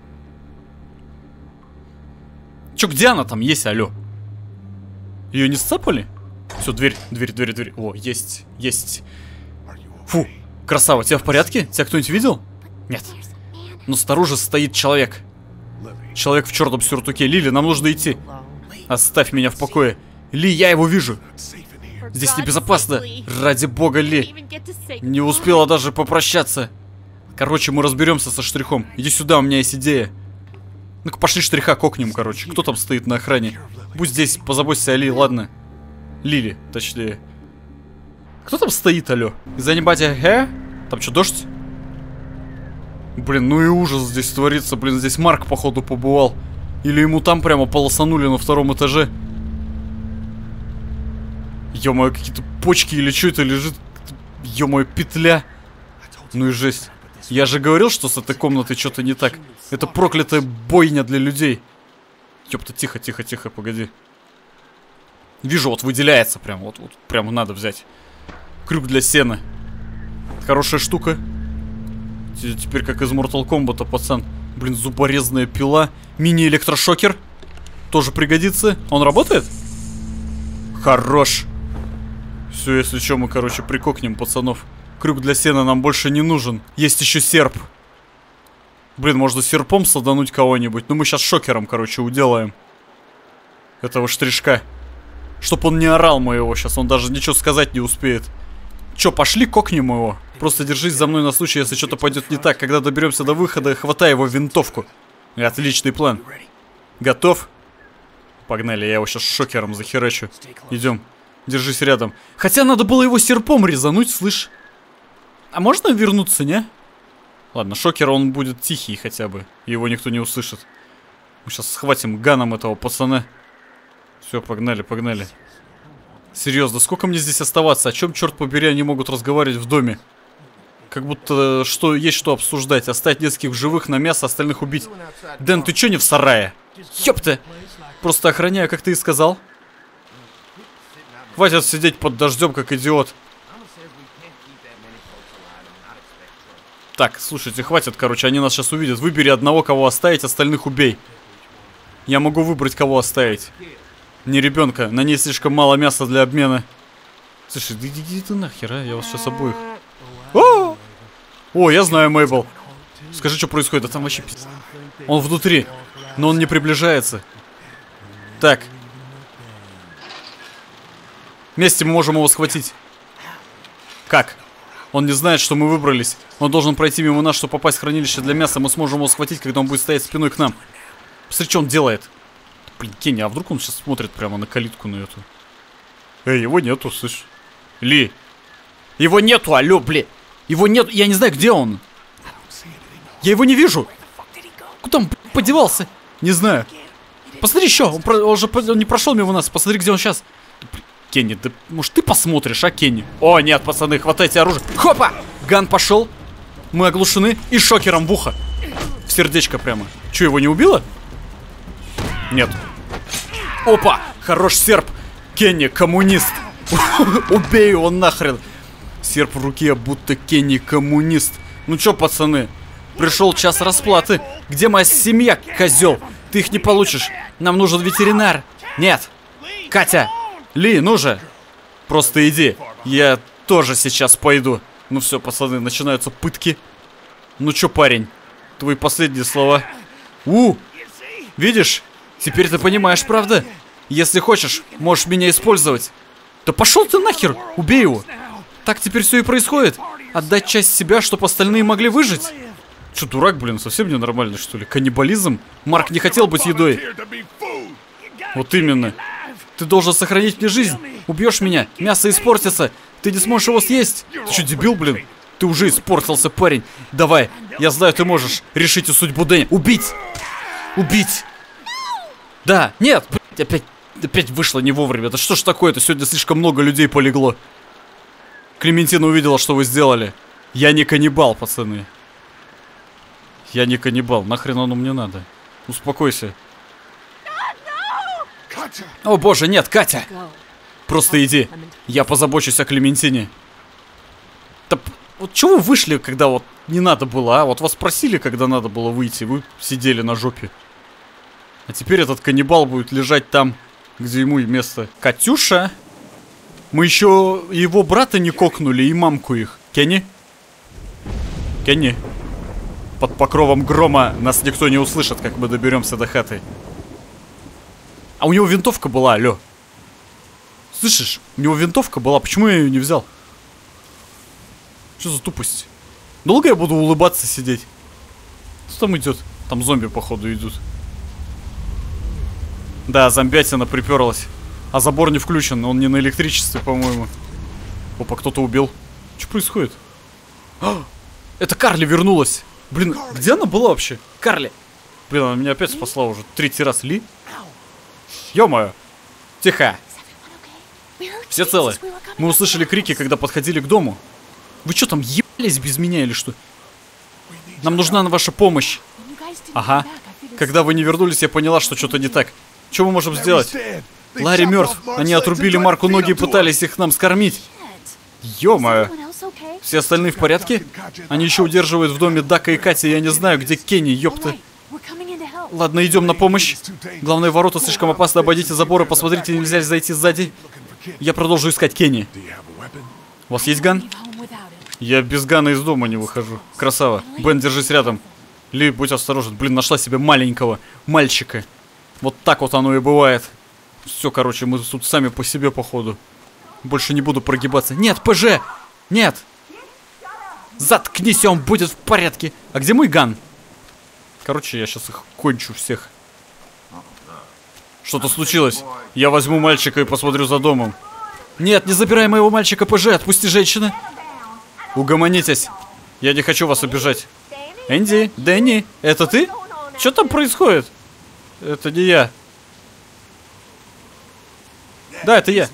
Speaker 1: Че, где она там есть, алё? Ее не сцапали? Все, дверь, дверь, дверь, дверь. О, есть, есть. Фу, красава, тебя в порядке? Тебя кто-нибудь видел? Нет. Но снаружи стоит человек. Человек в черном сюртуке. Лили, нам нужно идти. Оставь меня в покое. Ли, я его вижу. Здесь небезопасно. Ради бога, Ли. Не успела даже попрощаться. Короче, мы разберемся со штрихом. Иди сюда, у меня есть идея. Ну-ка, пошли штриха кокнем, короче. Кто там стоит на охране? Будь здесь, позаботься о Ли, ладно? Лили, точнее. Кто там стоит, алё? Из-за небатя, э? Там что, дождь? Блин, ну и ужас здесь творится. Блин, здесь Марк, походу, побывал. Или ему там прямо полосанули на втором этаже. Ё-моё, какие-то почки или что это лежит? Ё-моё, петля. Ну и жесть. Я же говорил, что с этой комнатой что-то не так. Это проклятая бойня для людей. Ёпта, тихо, тихо, тихо, погоди. Вижу, вот выделяется прям, вот, вот прям надо взять. Крюк для сена. Хорошая штука. Теперь как из Mortal Kombat, пацан. Блин, зуборезная пила. Мини-электрошокер. Тоже пригодится. Он работает? Хорош. Все, если что, мы, короче, прикокнем пацанов. Крюк для сена нам больше не нужен. Есть еще серп. Блин, можно серпом садануть кого-нибудь. Ну мы сейчас шокером, короче, уделаем этого штришка. Чтоб он не орал моего сейчас. Он даже ничего сказать не успеет. Че, пошли кокнем его. Просто держись за мной на случай, если что-то пойдет не так. Когда доберемся до выхода, хватай его в винтовку. Отличный план. Готов? Погнали, я его сейчас шокером захерачу. Идем. Держись рядом. Хотя надо было его серпом резануть, слышь. А можно вернуться, не? Ладно, шокер он будет тихий хотя бы. Его никто не услышит. Мы сейчас схватим ганом этого пацана. Все, погнали, погнали. Серьезно, сколько мне здесь оставаться? О чем, черт побери, они могут разговаривать в доме? Как будто что есть что обсуждать. Оставить нескольких в живых, на мясо, остальных убить. Дэн, ты че не в сарае? Ёпта! Просто охраняю, как ты и сказал. Хватит сидеть под дождем, как идиот. Так, слушайте, хватит, короче, они нас сейчас увидят. Выбери одного, кого оставить, остальных убей. Я могу выбрать, кого оставить. Не ребенка, на ней слишком мало мяса для обмена. Слушай, да иди ты нахер, а, я вас сейчас обоих. О, О я знаю, Мейбл. Скажи, что происходит, да там вообще пиздец. Он внутри, но он не приближается. Так. Вместе мы можем его схватить. Как? Он не знает, что мы выбрались. Он должен пройти мимо нас, чтобы попасть в хранилище для мяса. Мы сможем его схватить, когда он будет стоять спиной к нам. Посмотри, что он делает. Блин, Кенни, а вдруг он сейчас смотрит прямо на калитку на эту? Эй, его нету, слышь. Ли. Его нету, алло, блин. Его нету, я не знаю, где он. Я его не вижу. Куда он подевался? Не знаю. Посмотри еще, он, про, он же он не прошел мимо нас. Посмотри, где он сейчас. Кенни, да может ты посмотришь, а, Кенни? О, нет, пацаны, хватайте оружие. Хопа! Ган пошел. Мы оглушены и шокером в ухо. В сердечко прямо. Че, его не убило? Нет. Опа! Хорош серп. Кенни, коммунист. Убей его нахрен. Серп в руке, будто Кенни коммунист. Ну чё, пацаны? Пришел час расплаты. Где моя семья, козел? Ты их не получишь. Нам нужен ветеринар. Нет. Катя. Ли, ну же. Просто иди. Я тоже сейчас пойду. Ну все, пацаны, начинаются пытки. Ну чё, парень? Твои последние слова. У! Видишь? Теперь ты понимаешь, правда? Если хочешь, можешь меня использовать. Да пошел ты нахер! Убей его! Так теперь все и происходит. Отдать часть себя, чтобы остальные могли выжить. Че, дурак, блин, совсем ненормальный, что ли? Каннибализм? Марк не хотел быть едой. Вот именно. Ты должен сохранить мне жизнь. Убьешь меня, мясо испортится. Ты не сможешь его съесть. Ты что, дебил, блин? Ты уже испортился, парень. Давай, я знаю, ты можешь. Решите судьбу Дэнни. Убить! Убить! Да, нет, блядь, опять, опять вышло не вовремя. Да что ж такое-то? Сегодня слишком много людей полегло. Клементина увидела, что вы сделали. Я не каннибал, пацаны. Я не каннибал. Нахрен оно мне надо? Успокойся. О боже, нет, Катя! Просто иди. Я позабочусь о Клементине. Да, вот чего вы вышли, когда вот не надо было, а? Вот вас просили, когда надо было выйти. Вы сидели на жопе. А теперь этот каннибал будет лежать там, где ему и место. Катюша! Мы еще его брата не кокнули и мамку их. Кенни? Кенни? Под покровом грома нас никто не услышит, как мы доберемся до хаты. А у него винтовка была, алло. Слышишь? У него винтовка была, почему я ее не взял? Что за тупость? Долго я буду улыбаться сидеть? Что там идет? Там зомби, походу, идут. Да, зомбятина приперлась. А забор не включен, он не на электричестве, по-моему. Опа, кто-то убил. Что происходит? А, это Карли вернулась. Блин, где она была вообще? Карли. Блин, она меня опять спасла уже третий раз. Ли? Ё-моё. Тихо. Все целы. Мы услышали крики, когда подходили к дому. Вы что там, ебались без меня или что? Нам нужна ваша помощь. Ага. Когда вы не вернулись, я поняла, что что-то не так. Что мы можем сделать? Ларри мертв. Они отрубили Марку ноги и пытались их нам скормить. Ё-моё. Все остальные в порядке? Они еще удерживают в доме Дака и Кати. Я не знаю, где Кенни, ёпта. Ладно, идем на помощь. Главные ворота слишком опасны. Обойдите заборы, посмотрите, нельзя ли зайти сзади. Я продолжу искать Кенни. У вас есть ган? Я без Гана из дома не выхожу. Красава. Бен, держись рядом. Ли, будь осторожен. Блин, нашла себе маленького мальчика. Вот так вот оно и бывает. Все, короче, мы тут сами по себе, походу. Больше не буду прогибаться. Нет, ПЖ! Нет! Заткнись, он будет в порядке. А где мой Ган? Короче, я сейчас их кончу всех. Что-то случилось. Я возьму мальчика и посмотрю за домом. Нет, не забирай моего мальчика, ПЖ, отпусти женщины. Угомонитесь. Я не хочу вас обижать. Энди, Дэнни, это ты? Что там происходит? Это не я. Да, это я.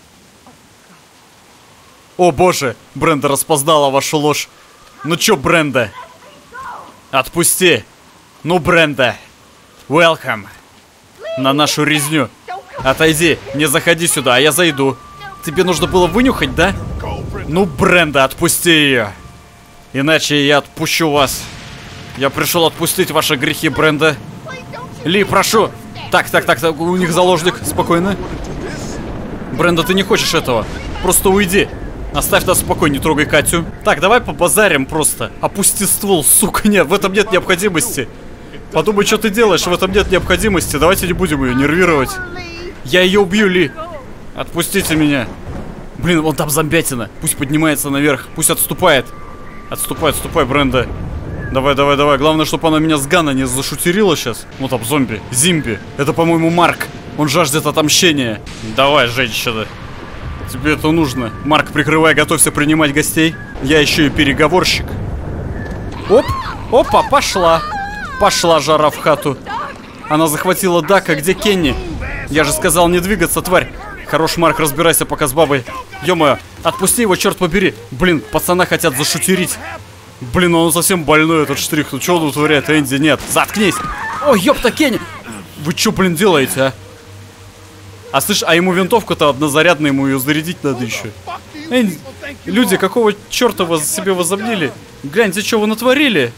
Speaker 1: О боже, Бренда распознала вашу ложь. Ну чё, Бренда? Отпусти. Ну, Бренда. Welcome. На нашу резню. Отойди, не заходи сюда, а я зайду. Тебе нужно было вынюхать, да? Ну, Бренда, отпусти ее. Иначе я отпущу вас. Я пришел отпустить ваши грехи, Бренда. Ли, прошу. Так, так, так, так, у них заложник. Спокойно. Бренда, ты не хочешь этого. Просто уйди. Оставь нас в покое, не трогай Катю. Так, давай побазарим просто. Опусти ствол, сука. Нет, в этом нет необходимости. Подумай, что ты делаешь, в этом нет необходимости. Давайте не будем ее нервировать. Я ее убью, Ли. Отпустите меня. Блин, вон там зомбятина. Пусть поднимается наверх, пусть отступает. Отступай, отступай, Бренда. Давай, давай, давай. Главное, чтобы она меня с Гана не зашутерила сейчас. Вот там зомби, зимби. Это, по-моему, Марк. Он жаждет отомщения. Давай, женщина. Тебе это нужно. Марк, прикрывай, готовься принимать гостей. Я еще и переговорщик. Оп, опа, пошла. Пошла жара в хату. Она захватила Дака, где Кенни? Я же сказал не двигаться, тварь. Хорош, Марк, разбирайся пока с бабой. Ё-моё, отпусти его, черт побери. Блин, пацана хотят зашутерить. Блин, он совсем больной, этот штрих. Ну что он утворяет, Энди? Нет, заткнись. Ой, ёпта, Кенни. Вы что, блин, делаете, а? А слышь, а ему винтовку-то однозарядная, ему ее зарядить надо еще. Энди, люди, какого черта вы себе возомнили? Гляньте, что вы натворили.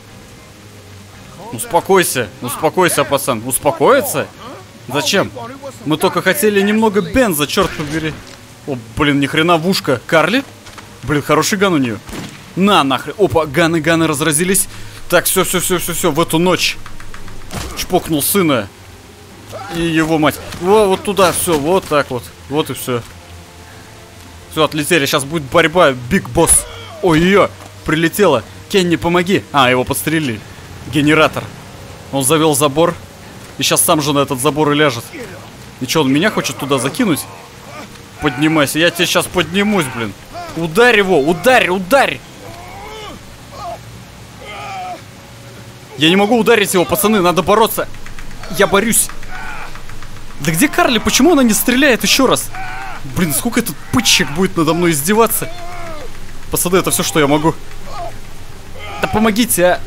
Speaker 1: Успокойся, успокойся, пацан. Успокоиться? Зачем? Мы только хотели немного бенза, черт побери. О, блин, ни хрена в ушко. Карли? Блин, хороший ган у нее. На, нахрен. Опа, ганы-ганы разразились. Так, все, все, все, все, все, в эту ночь. Чпокнул сына. И его мать. Во, вот туда, все, вот так вот. Вот и все. Все, отлетели. Сейчас будет борьба. Биг босс. Ой, ее. Прилетела. Кенни, помоги. А, его подстрелили. Генератор. Он завел забор. И сейчас сам же на этот забор и ляжет. И что, он меня хочет туда закинуть? Поднимайся. Я тебе сейчас поднимусь, блин. Ударь его. Ударь, ударь. Я не могу ударить его, пацаны. Надо бороться. Я борюсь. Да где Карли? Почему она не стреляет еще раз? Блин, сколько этот пытчик будет надо мной издеваться? Пацаны, это все, что я могу. Да помогите, а.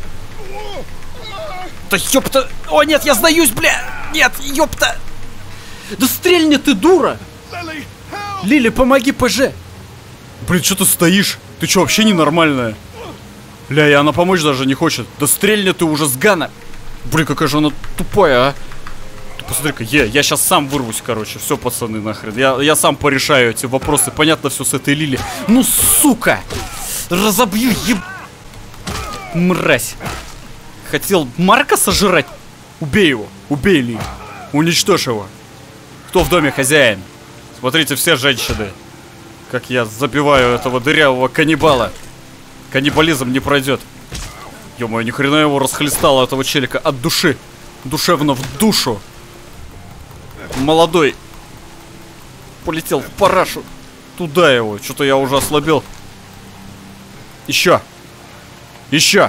Speaker 1: Да ёпта. О, нет, я сдаюсь, бля. Нет, ёпта. Да стрельни ты, дура. Лили, помоги, ПЖ. Блин, что ты стоишь? Ты что, вообще ненормальная? Ля, и она помочь даже не хочет. Да стрельни ты уже с Гана. Блин, какая же она тупая, а. Посмотри-ка, я, я сейчас сам вырвусь, короче. Все, пацаны, нахрен. Я, я сам порешаю эти вопросы. Понятно все с этой Лили. Ну, сука! Разобью, еб... Мразь. Хотел Марка сожрать? Убей его. Убей, Ли. Уничтожь его. Кто в доме хозяин? Смотрите, все женщины. Как я забиваю этого дырявого каннибала. Каннибализм не пройдет. Ё-моё, ни хрена его расхлестало, этого челика. От души. Душевно в душу. Молодой. Полетел в парашу. Туда его. Что-то я уже ослабел. Еще. Еще.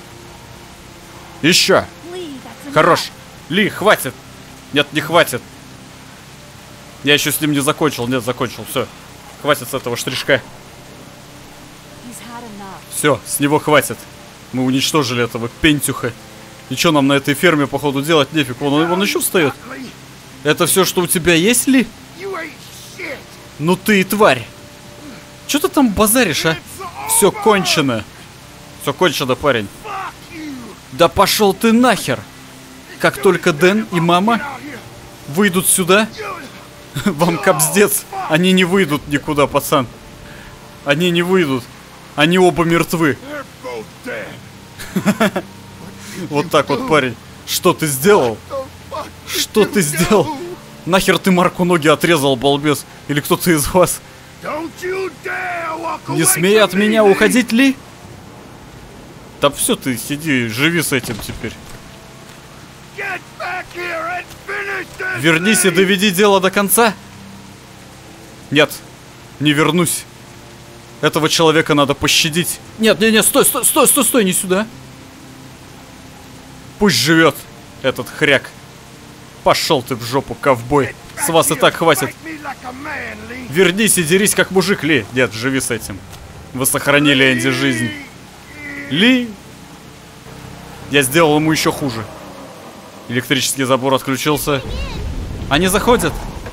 Speaker 1: Еще. Хорош. Ли, хватит. Нет, не хватит. Я еще с ним не закончил. Нет, закончил. Все. Хватит с этого штришка. Все, с него хватит. Мы уничтожили этого пентюха. И что нам на этой ферме, походу, делать нефиг? Вон он еще встает. Это все, что у тебя есть, Ли? Ну ты и тварь. Че ты там базаришь, а? Все кончено. Все кончено, парень. Да пошел ты нахер. Как только Дэн и мама выйдут сюда, вам капздец. Они не выйдут никуда, пацан. Они не выйдут. Они оба мертвы. Вот так вот, парень. Что ты сделал? Что ты сделал? Нахер ты Марку ноги отрезал, балбес? Или кто-то из вас? Не смей от меня уходить, Ли. Да все, ты сиди, живи с этим теперь. Вернись и доведи дело до конца. Нет, не вернусь. Этого человека надо пощадить. Нет, не, не, стой, стой, стой, стой, стой, не сюда. Пусть живет этот хряк. Пошел ты в жопу, ковбой. С вас и так хватит. Вернись и дерись как мужик, Ли. Нет, живи с этим. Вы сохранили Энди жизнь. Ли. Я сделал ему еще хуже. Электрический забор отключился. Они заходят.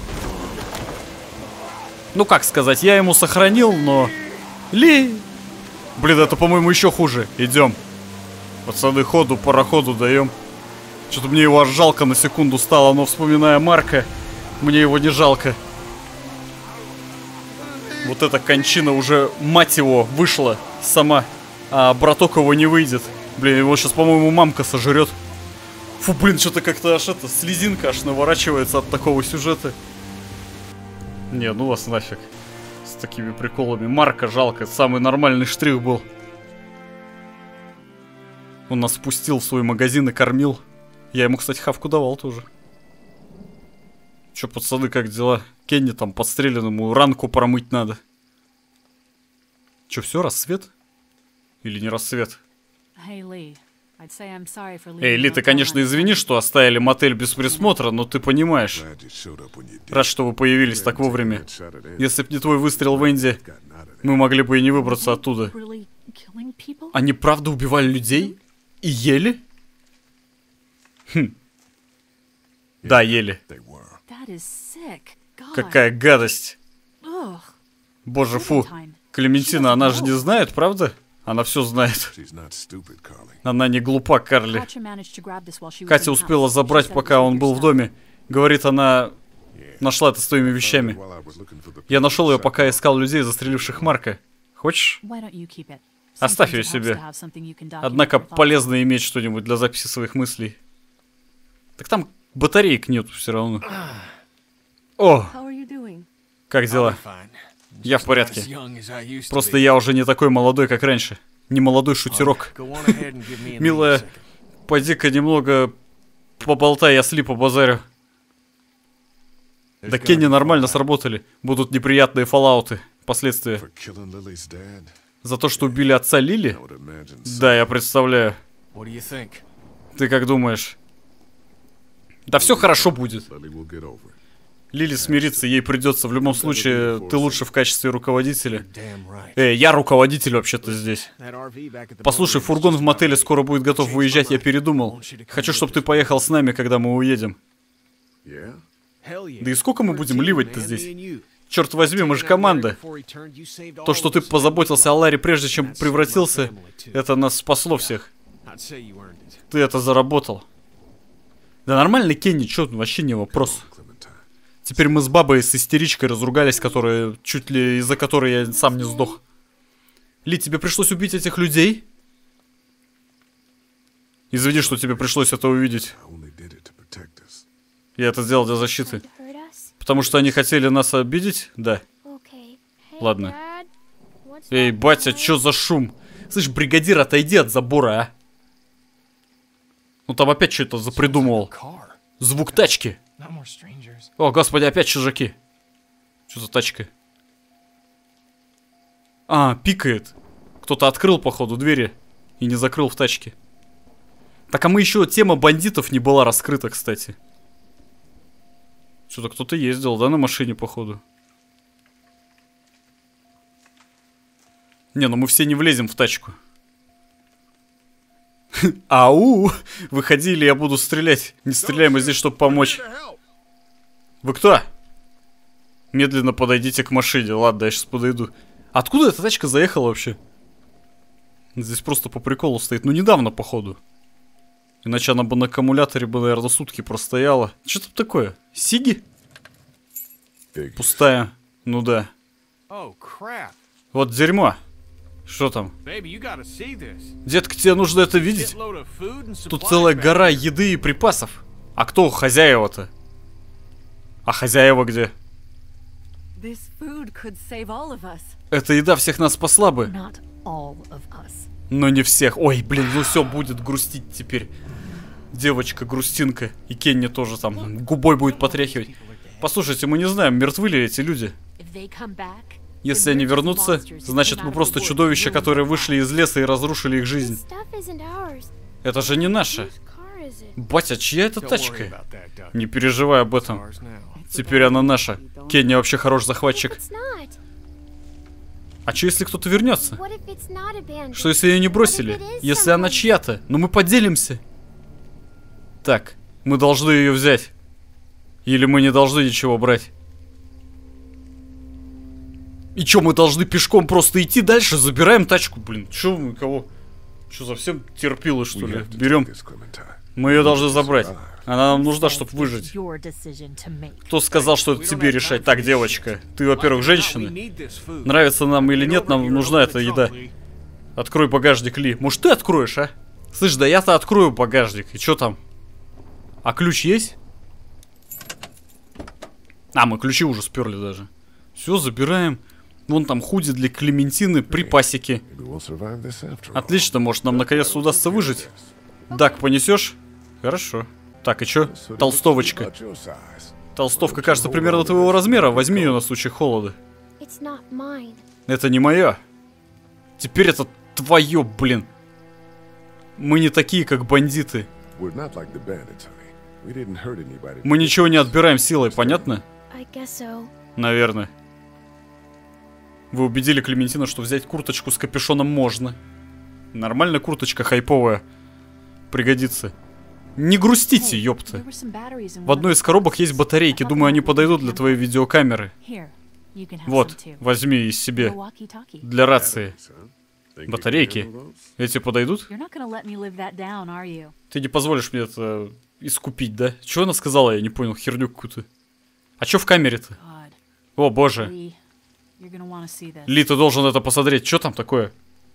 Speaker 1: Ну как сказать, я ему сохранил, но... Ли. Блин, это, по-моему, еще хуже. Идем. Пацаны, ходу, пароходу даем. Что-то мне его аж жалко на секунду стало, но вспоминая Марка, мне его не жалко. Вот эта кончина уже, мать его, вышла сама. А браток его не выйдет. Блин, его сейчас, по-моему, мамка сожрет. Фу, блин, что-то как-то аж это, слезинка аж наворачивается от такого сюжета. Не, ну вас нафиг. С такими приколами. Марка жалко, самый нормальный штрих был. Он нас впустил в свой магазин и кормил. Я ему, кстати, хавку давал тоже. Че, пацаны, как дела? Кенни там подстрелен, ему ранку промыть надо. Че, все, рассвет? Или не рассвет? Эй, Ли, ты, конечно, извини, что оставили мотель без присмотра, но ты понимаешь. Рад, что вы появились так вовремя. Если б не твой выстрел в Энди, мы могли бы и не выбраться оттуда. Они правда убивали людей? И ели? Хм. Да, ели. Какая гадость. Боже, фу. Клементина, она же не знает, правда? Она все знает. Она не глупа, Карли. Катя успела забрать, пока он был в доме. Говорит, она нашла это с твоими вещами. Я нашел ее, пока искал людей, застреливших Марка. Хочешь? Оставь ее себе. Однако полезно иметь что-нибудь для записи своих мыслей. Так там батареек нету все равно. О! Как дела? Я в порядке. Просто я уже не такой молодой, как раньше. Не молодой шутерок. Милая, пойди-ка немного поболтай, я с Ли побазарю. Да Кенни нормально сработали. Будут неприятные фоллауты, последствия. За то, что убили отца Лили? Да, я представляю. Ты как думаешь? Да все хорошо будет. Лили смирится, ей придется. В любом случае, ты лучше в качестве руководителя. Эй, я руководитель вообще-то здесь. Послушай, фургон в мотеле скоро будет готов выезжать, я передумал. Хочу, чтобы ты поехал с нами, когда мы уедем. Да и сколько мы будем ливать-то здесь? Черт возьми, мы же команда. То, что ты позаботился о Ларе, прежде чем превратился, это нас спасло всех. Ты это заработал. Да нормально, Кенни, чё, вообще не вопрос. Теперь мы с бабой, с истеричкой разругались, которая, чуть ли из-за которой я сам не сдох. Ли, тебе пришлось убить этих людей? Извини, что тебе пришлось это увидеть. Я это сделал для защиты. Потому что они хотели нас обидеть? Да. Ладно. Эй, батя, чё за шум? Слышь, бригадир, отойди от забора, а. Ну там опять что-то запридумывал. Звук тачки. О, господи, опять чужаки. Что за тачка? А, пикает. Кто-то открыл, походу, двери и не закрыл в тачке. Так, а мы еще... Тема бандитов не была раскрыта, кстати. Что-то кто-то ездил, да, на машине, походу. Не, ну мы все не влезем в тачку. Ау! Выходили, я буду стрелять. Не стреляй, мы здесь, чтобы помочь. Вы кто? Медленно подойдите к машине. Ладно, я сейчас подойду. Откуда эта тачка заехала вообще? Здесь просто по приколу стоит. Ну, недавно, походу. Иначе она бы на аккумуляторе бы, наверное, сутки простояла. Что тут такое? Сиги? Пустая. Ну да. Вот дерьмо. Что там? Детка, тебе нужно это видеть? Тут целая гора еды и припасов. А кто хозяева-то? А хозяева где? Эта еда всех нас спасла бы. Но не всех. Ой, блин, ну все, будет грустить теперь. Девочка-грустинка. И Кенни тоже там губой будет потряхивать. Послушайте, мы не знаем, мертвы ли эти люди. Если они вернутся, значит мы просто чудовища, которые вышли из леса и разрушили их жизнь. Это же не наше. Батя, чья это тачка? Не переживай об этом. Теперь она наша. Кенни вообще хороший захватчик. А что если кто-то вернется? Что если ее не бросили? Если она чья-то? Ну мы поделимся. Так, мы должны ее взять. Или мы не должны ничего брать? И чё, мы должны пешком просто идти дальше? Забираем тачку, блин. Чё мы кого? Чё, совсем терпилы, что ли? Берем. Мы ее должны забрать. Она нам нужна, чтобы выжить. Кто сказал, что это тебе решать? Так, девочка, ты, во-первых, женщина. Нравится нам или нет, нам нужна эта еда. Открой багажник, Ли. Может, ты откроешь, а? Слышь, да я-то открою багажник. И чё там? А ключ есть? А, мы ключи уже сперли даже. Все, забираем. Вон там худи для Клементины, припасики. Отлично, может нам наконец-то удастся выжить. Дак, понесешь? Хорошо. Так, и чё? Толстовочка. Толстовка, кажется, примерно твоего размера. Возьми ее на случай холода. Это не моя. Теперь это твое, блин. Мы не такие, как бандиты. Мы ничего не отбираем силой, понятно? Наверное. Вы убедили Клементину, что взять курточку с капюшоном можно. Нормальная курточка, хайповая. Пригодится. Не грустите, ёпта. В одной из коробок есть батарейки. Думаю, они подойдут для твоей видеокамеры. Вот, возьми из себе. Для рации. Батарейки? Эти подойдут? Ты не позволишь мне это искупить, да? Чего она сказала? Я не понял, херню какую-то. А чё в камере-то? О, боже. Ли, ты должен это посмотреть. Что там такое?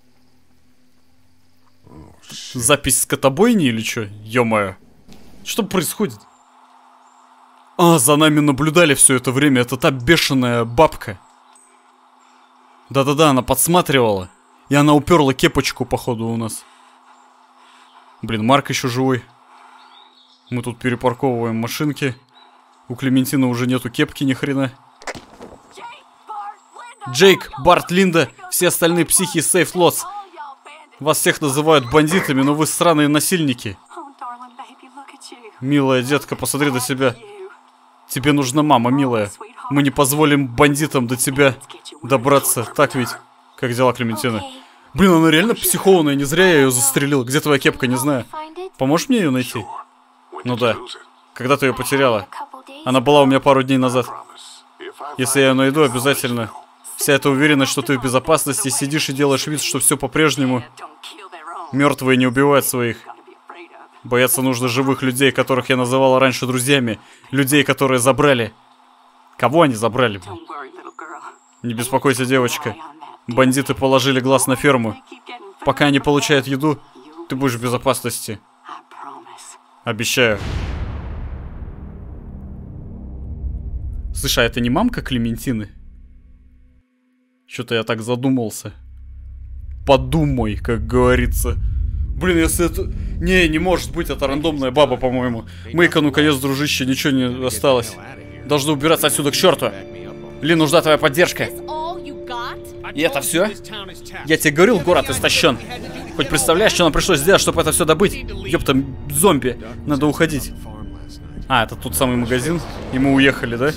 Speaker 1: Запись с котобойни или что? Ё-моё. Что происходит? А, за нами наблюдали все это время. Это та бешеная бабка. Да-да-да, она подсматривала. И она уперла кепочку, походу, у нас. Блин, Марк еще живой. Мы тут перепарковываем машинки. У Клементины уже нету кепки ни хрена. Джейк, Барт, Линда, все остальные психи из Сейф Лотс. Вас всех называют бандитами, но вы сраные насильники. Милая детка, посмотри на себя. Тебе нужна мама, милая. Мы не позволим бандитам до тебя добраться. Так ведь? Как дела, Клементина? Блин, она реально психованная, не зря я ее застрелил. Где твоя кепка, не знаю. Поможешь мне ее найти? Ну да. Когда ты ее потеряла? Она была у меня пару дней назад. Если я ее найду, обязательно. Вся эта уверенность, что ты в безопасности, сидишь и делаешь вид, что все по-прежнему. Мертвые не убивают своих. Бояться нужно живых людей, которых я называла раньше друзьями. Людей, которые забрали. Кого они забрали? Не беспокойся, девочка. Бандиты положили глаз на ферму. Пока они получают еду, ты будешь в безопасности. Обещаю. Слушай, а это не мамка Клементины? Что-то я так задумался. Подумай, как говорится. Блин, если это... Не, не может быть, это рандомная баба, по-моему. Мейка, ну конец, дружище, ничего не осталось. Должны убираться отсюда к черту. Ли, нужна твоя поддержка. И это все? Я тебе говорил, город истощен. Хоть представляешь, что нам пришлось сделать, чтобы это все добыть? Ёпта, зомби. Надо уходить. А, это тот самый магазин. И мы уехали, да?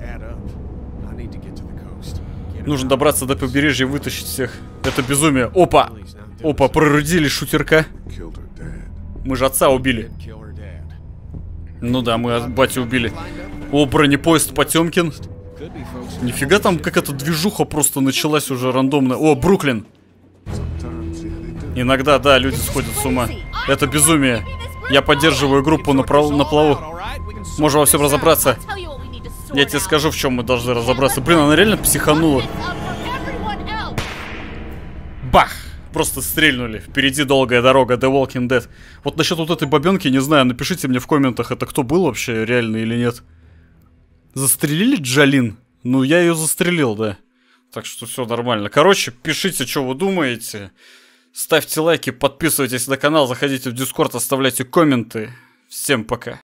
Speaker 1: Нужно добраться до побережья и вытащить всех. Это безумие. Опа! Опа, прорудили шутерка. Мы же отца убили. Ну да, мы батю убили. О, бронепоезд Потемкин. Нифига там какая-то движуха просто началась уже рандомно. О, Бруклин. Иногда, да, люди сходят с ума. Это безумие. Я поддерживаю группу на, прав... на плаву. Можем во всем разобраться. Я тебе скажу, в чем мы должны разобраться. Блин, она реально психанула. Бах! Просто стрельнули. Впереди долгая дорога, The Walking Dead. Вот насчет вот этой бабенки, не знаю, напишите мне в комментах, это кто был вообще, реально или нет. Застрелили Джолин? Ну, я ее застрелил, да. Так что все нормально. Короче, пишите, что вы думаете. Ставьте лайки, подписывайтесь на канал, заходите в Дискорд, оставляйте комменты. Всем пока.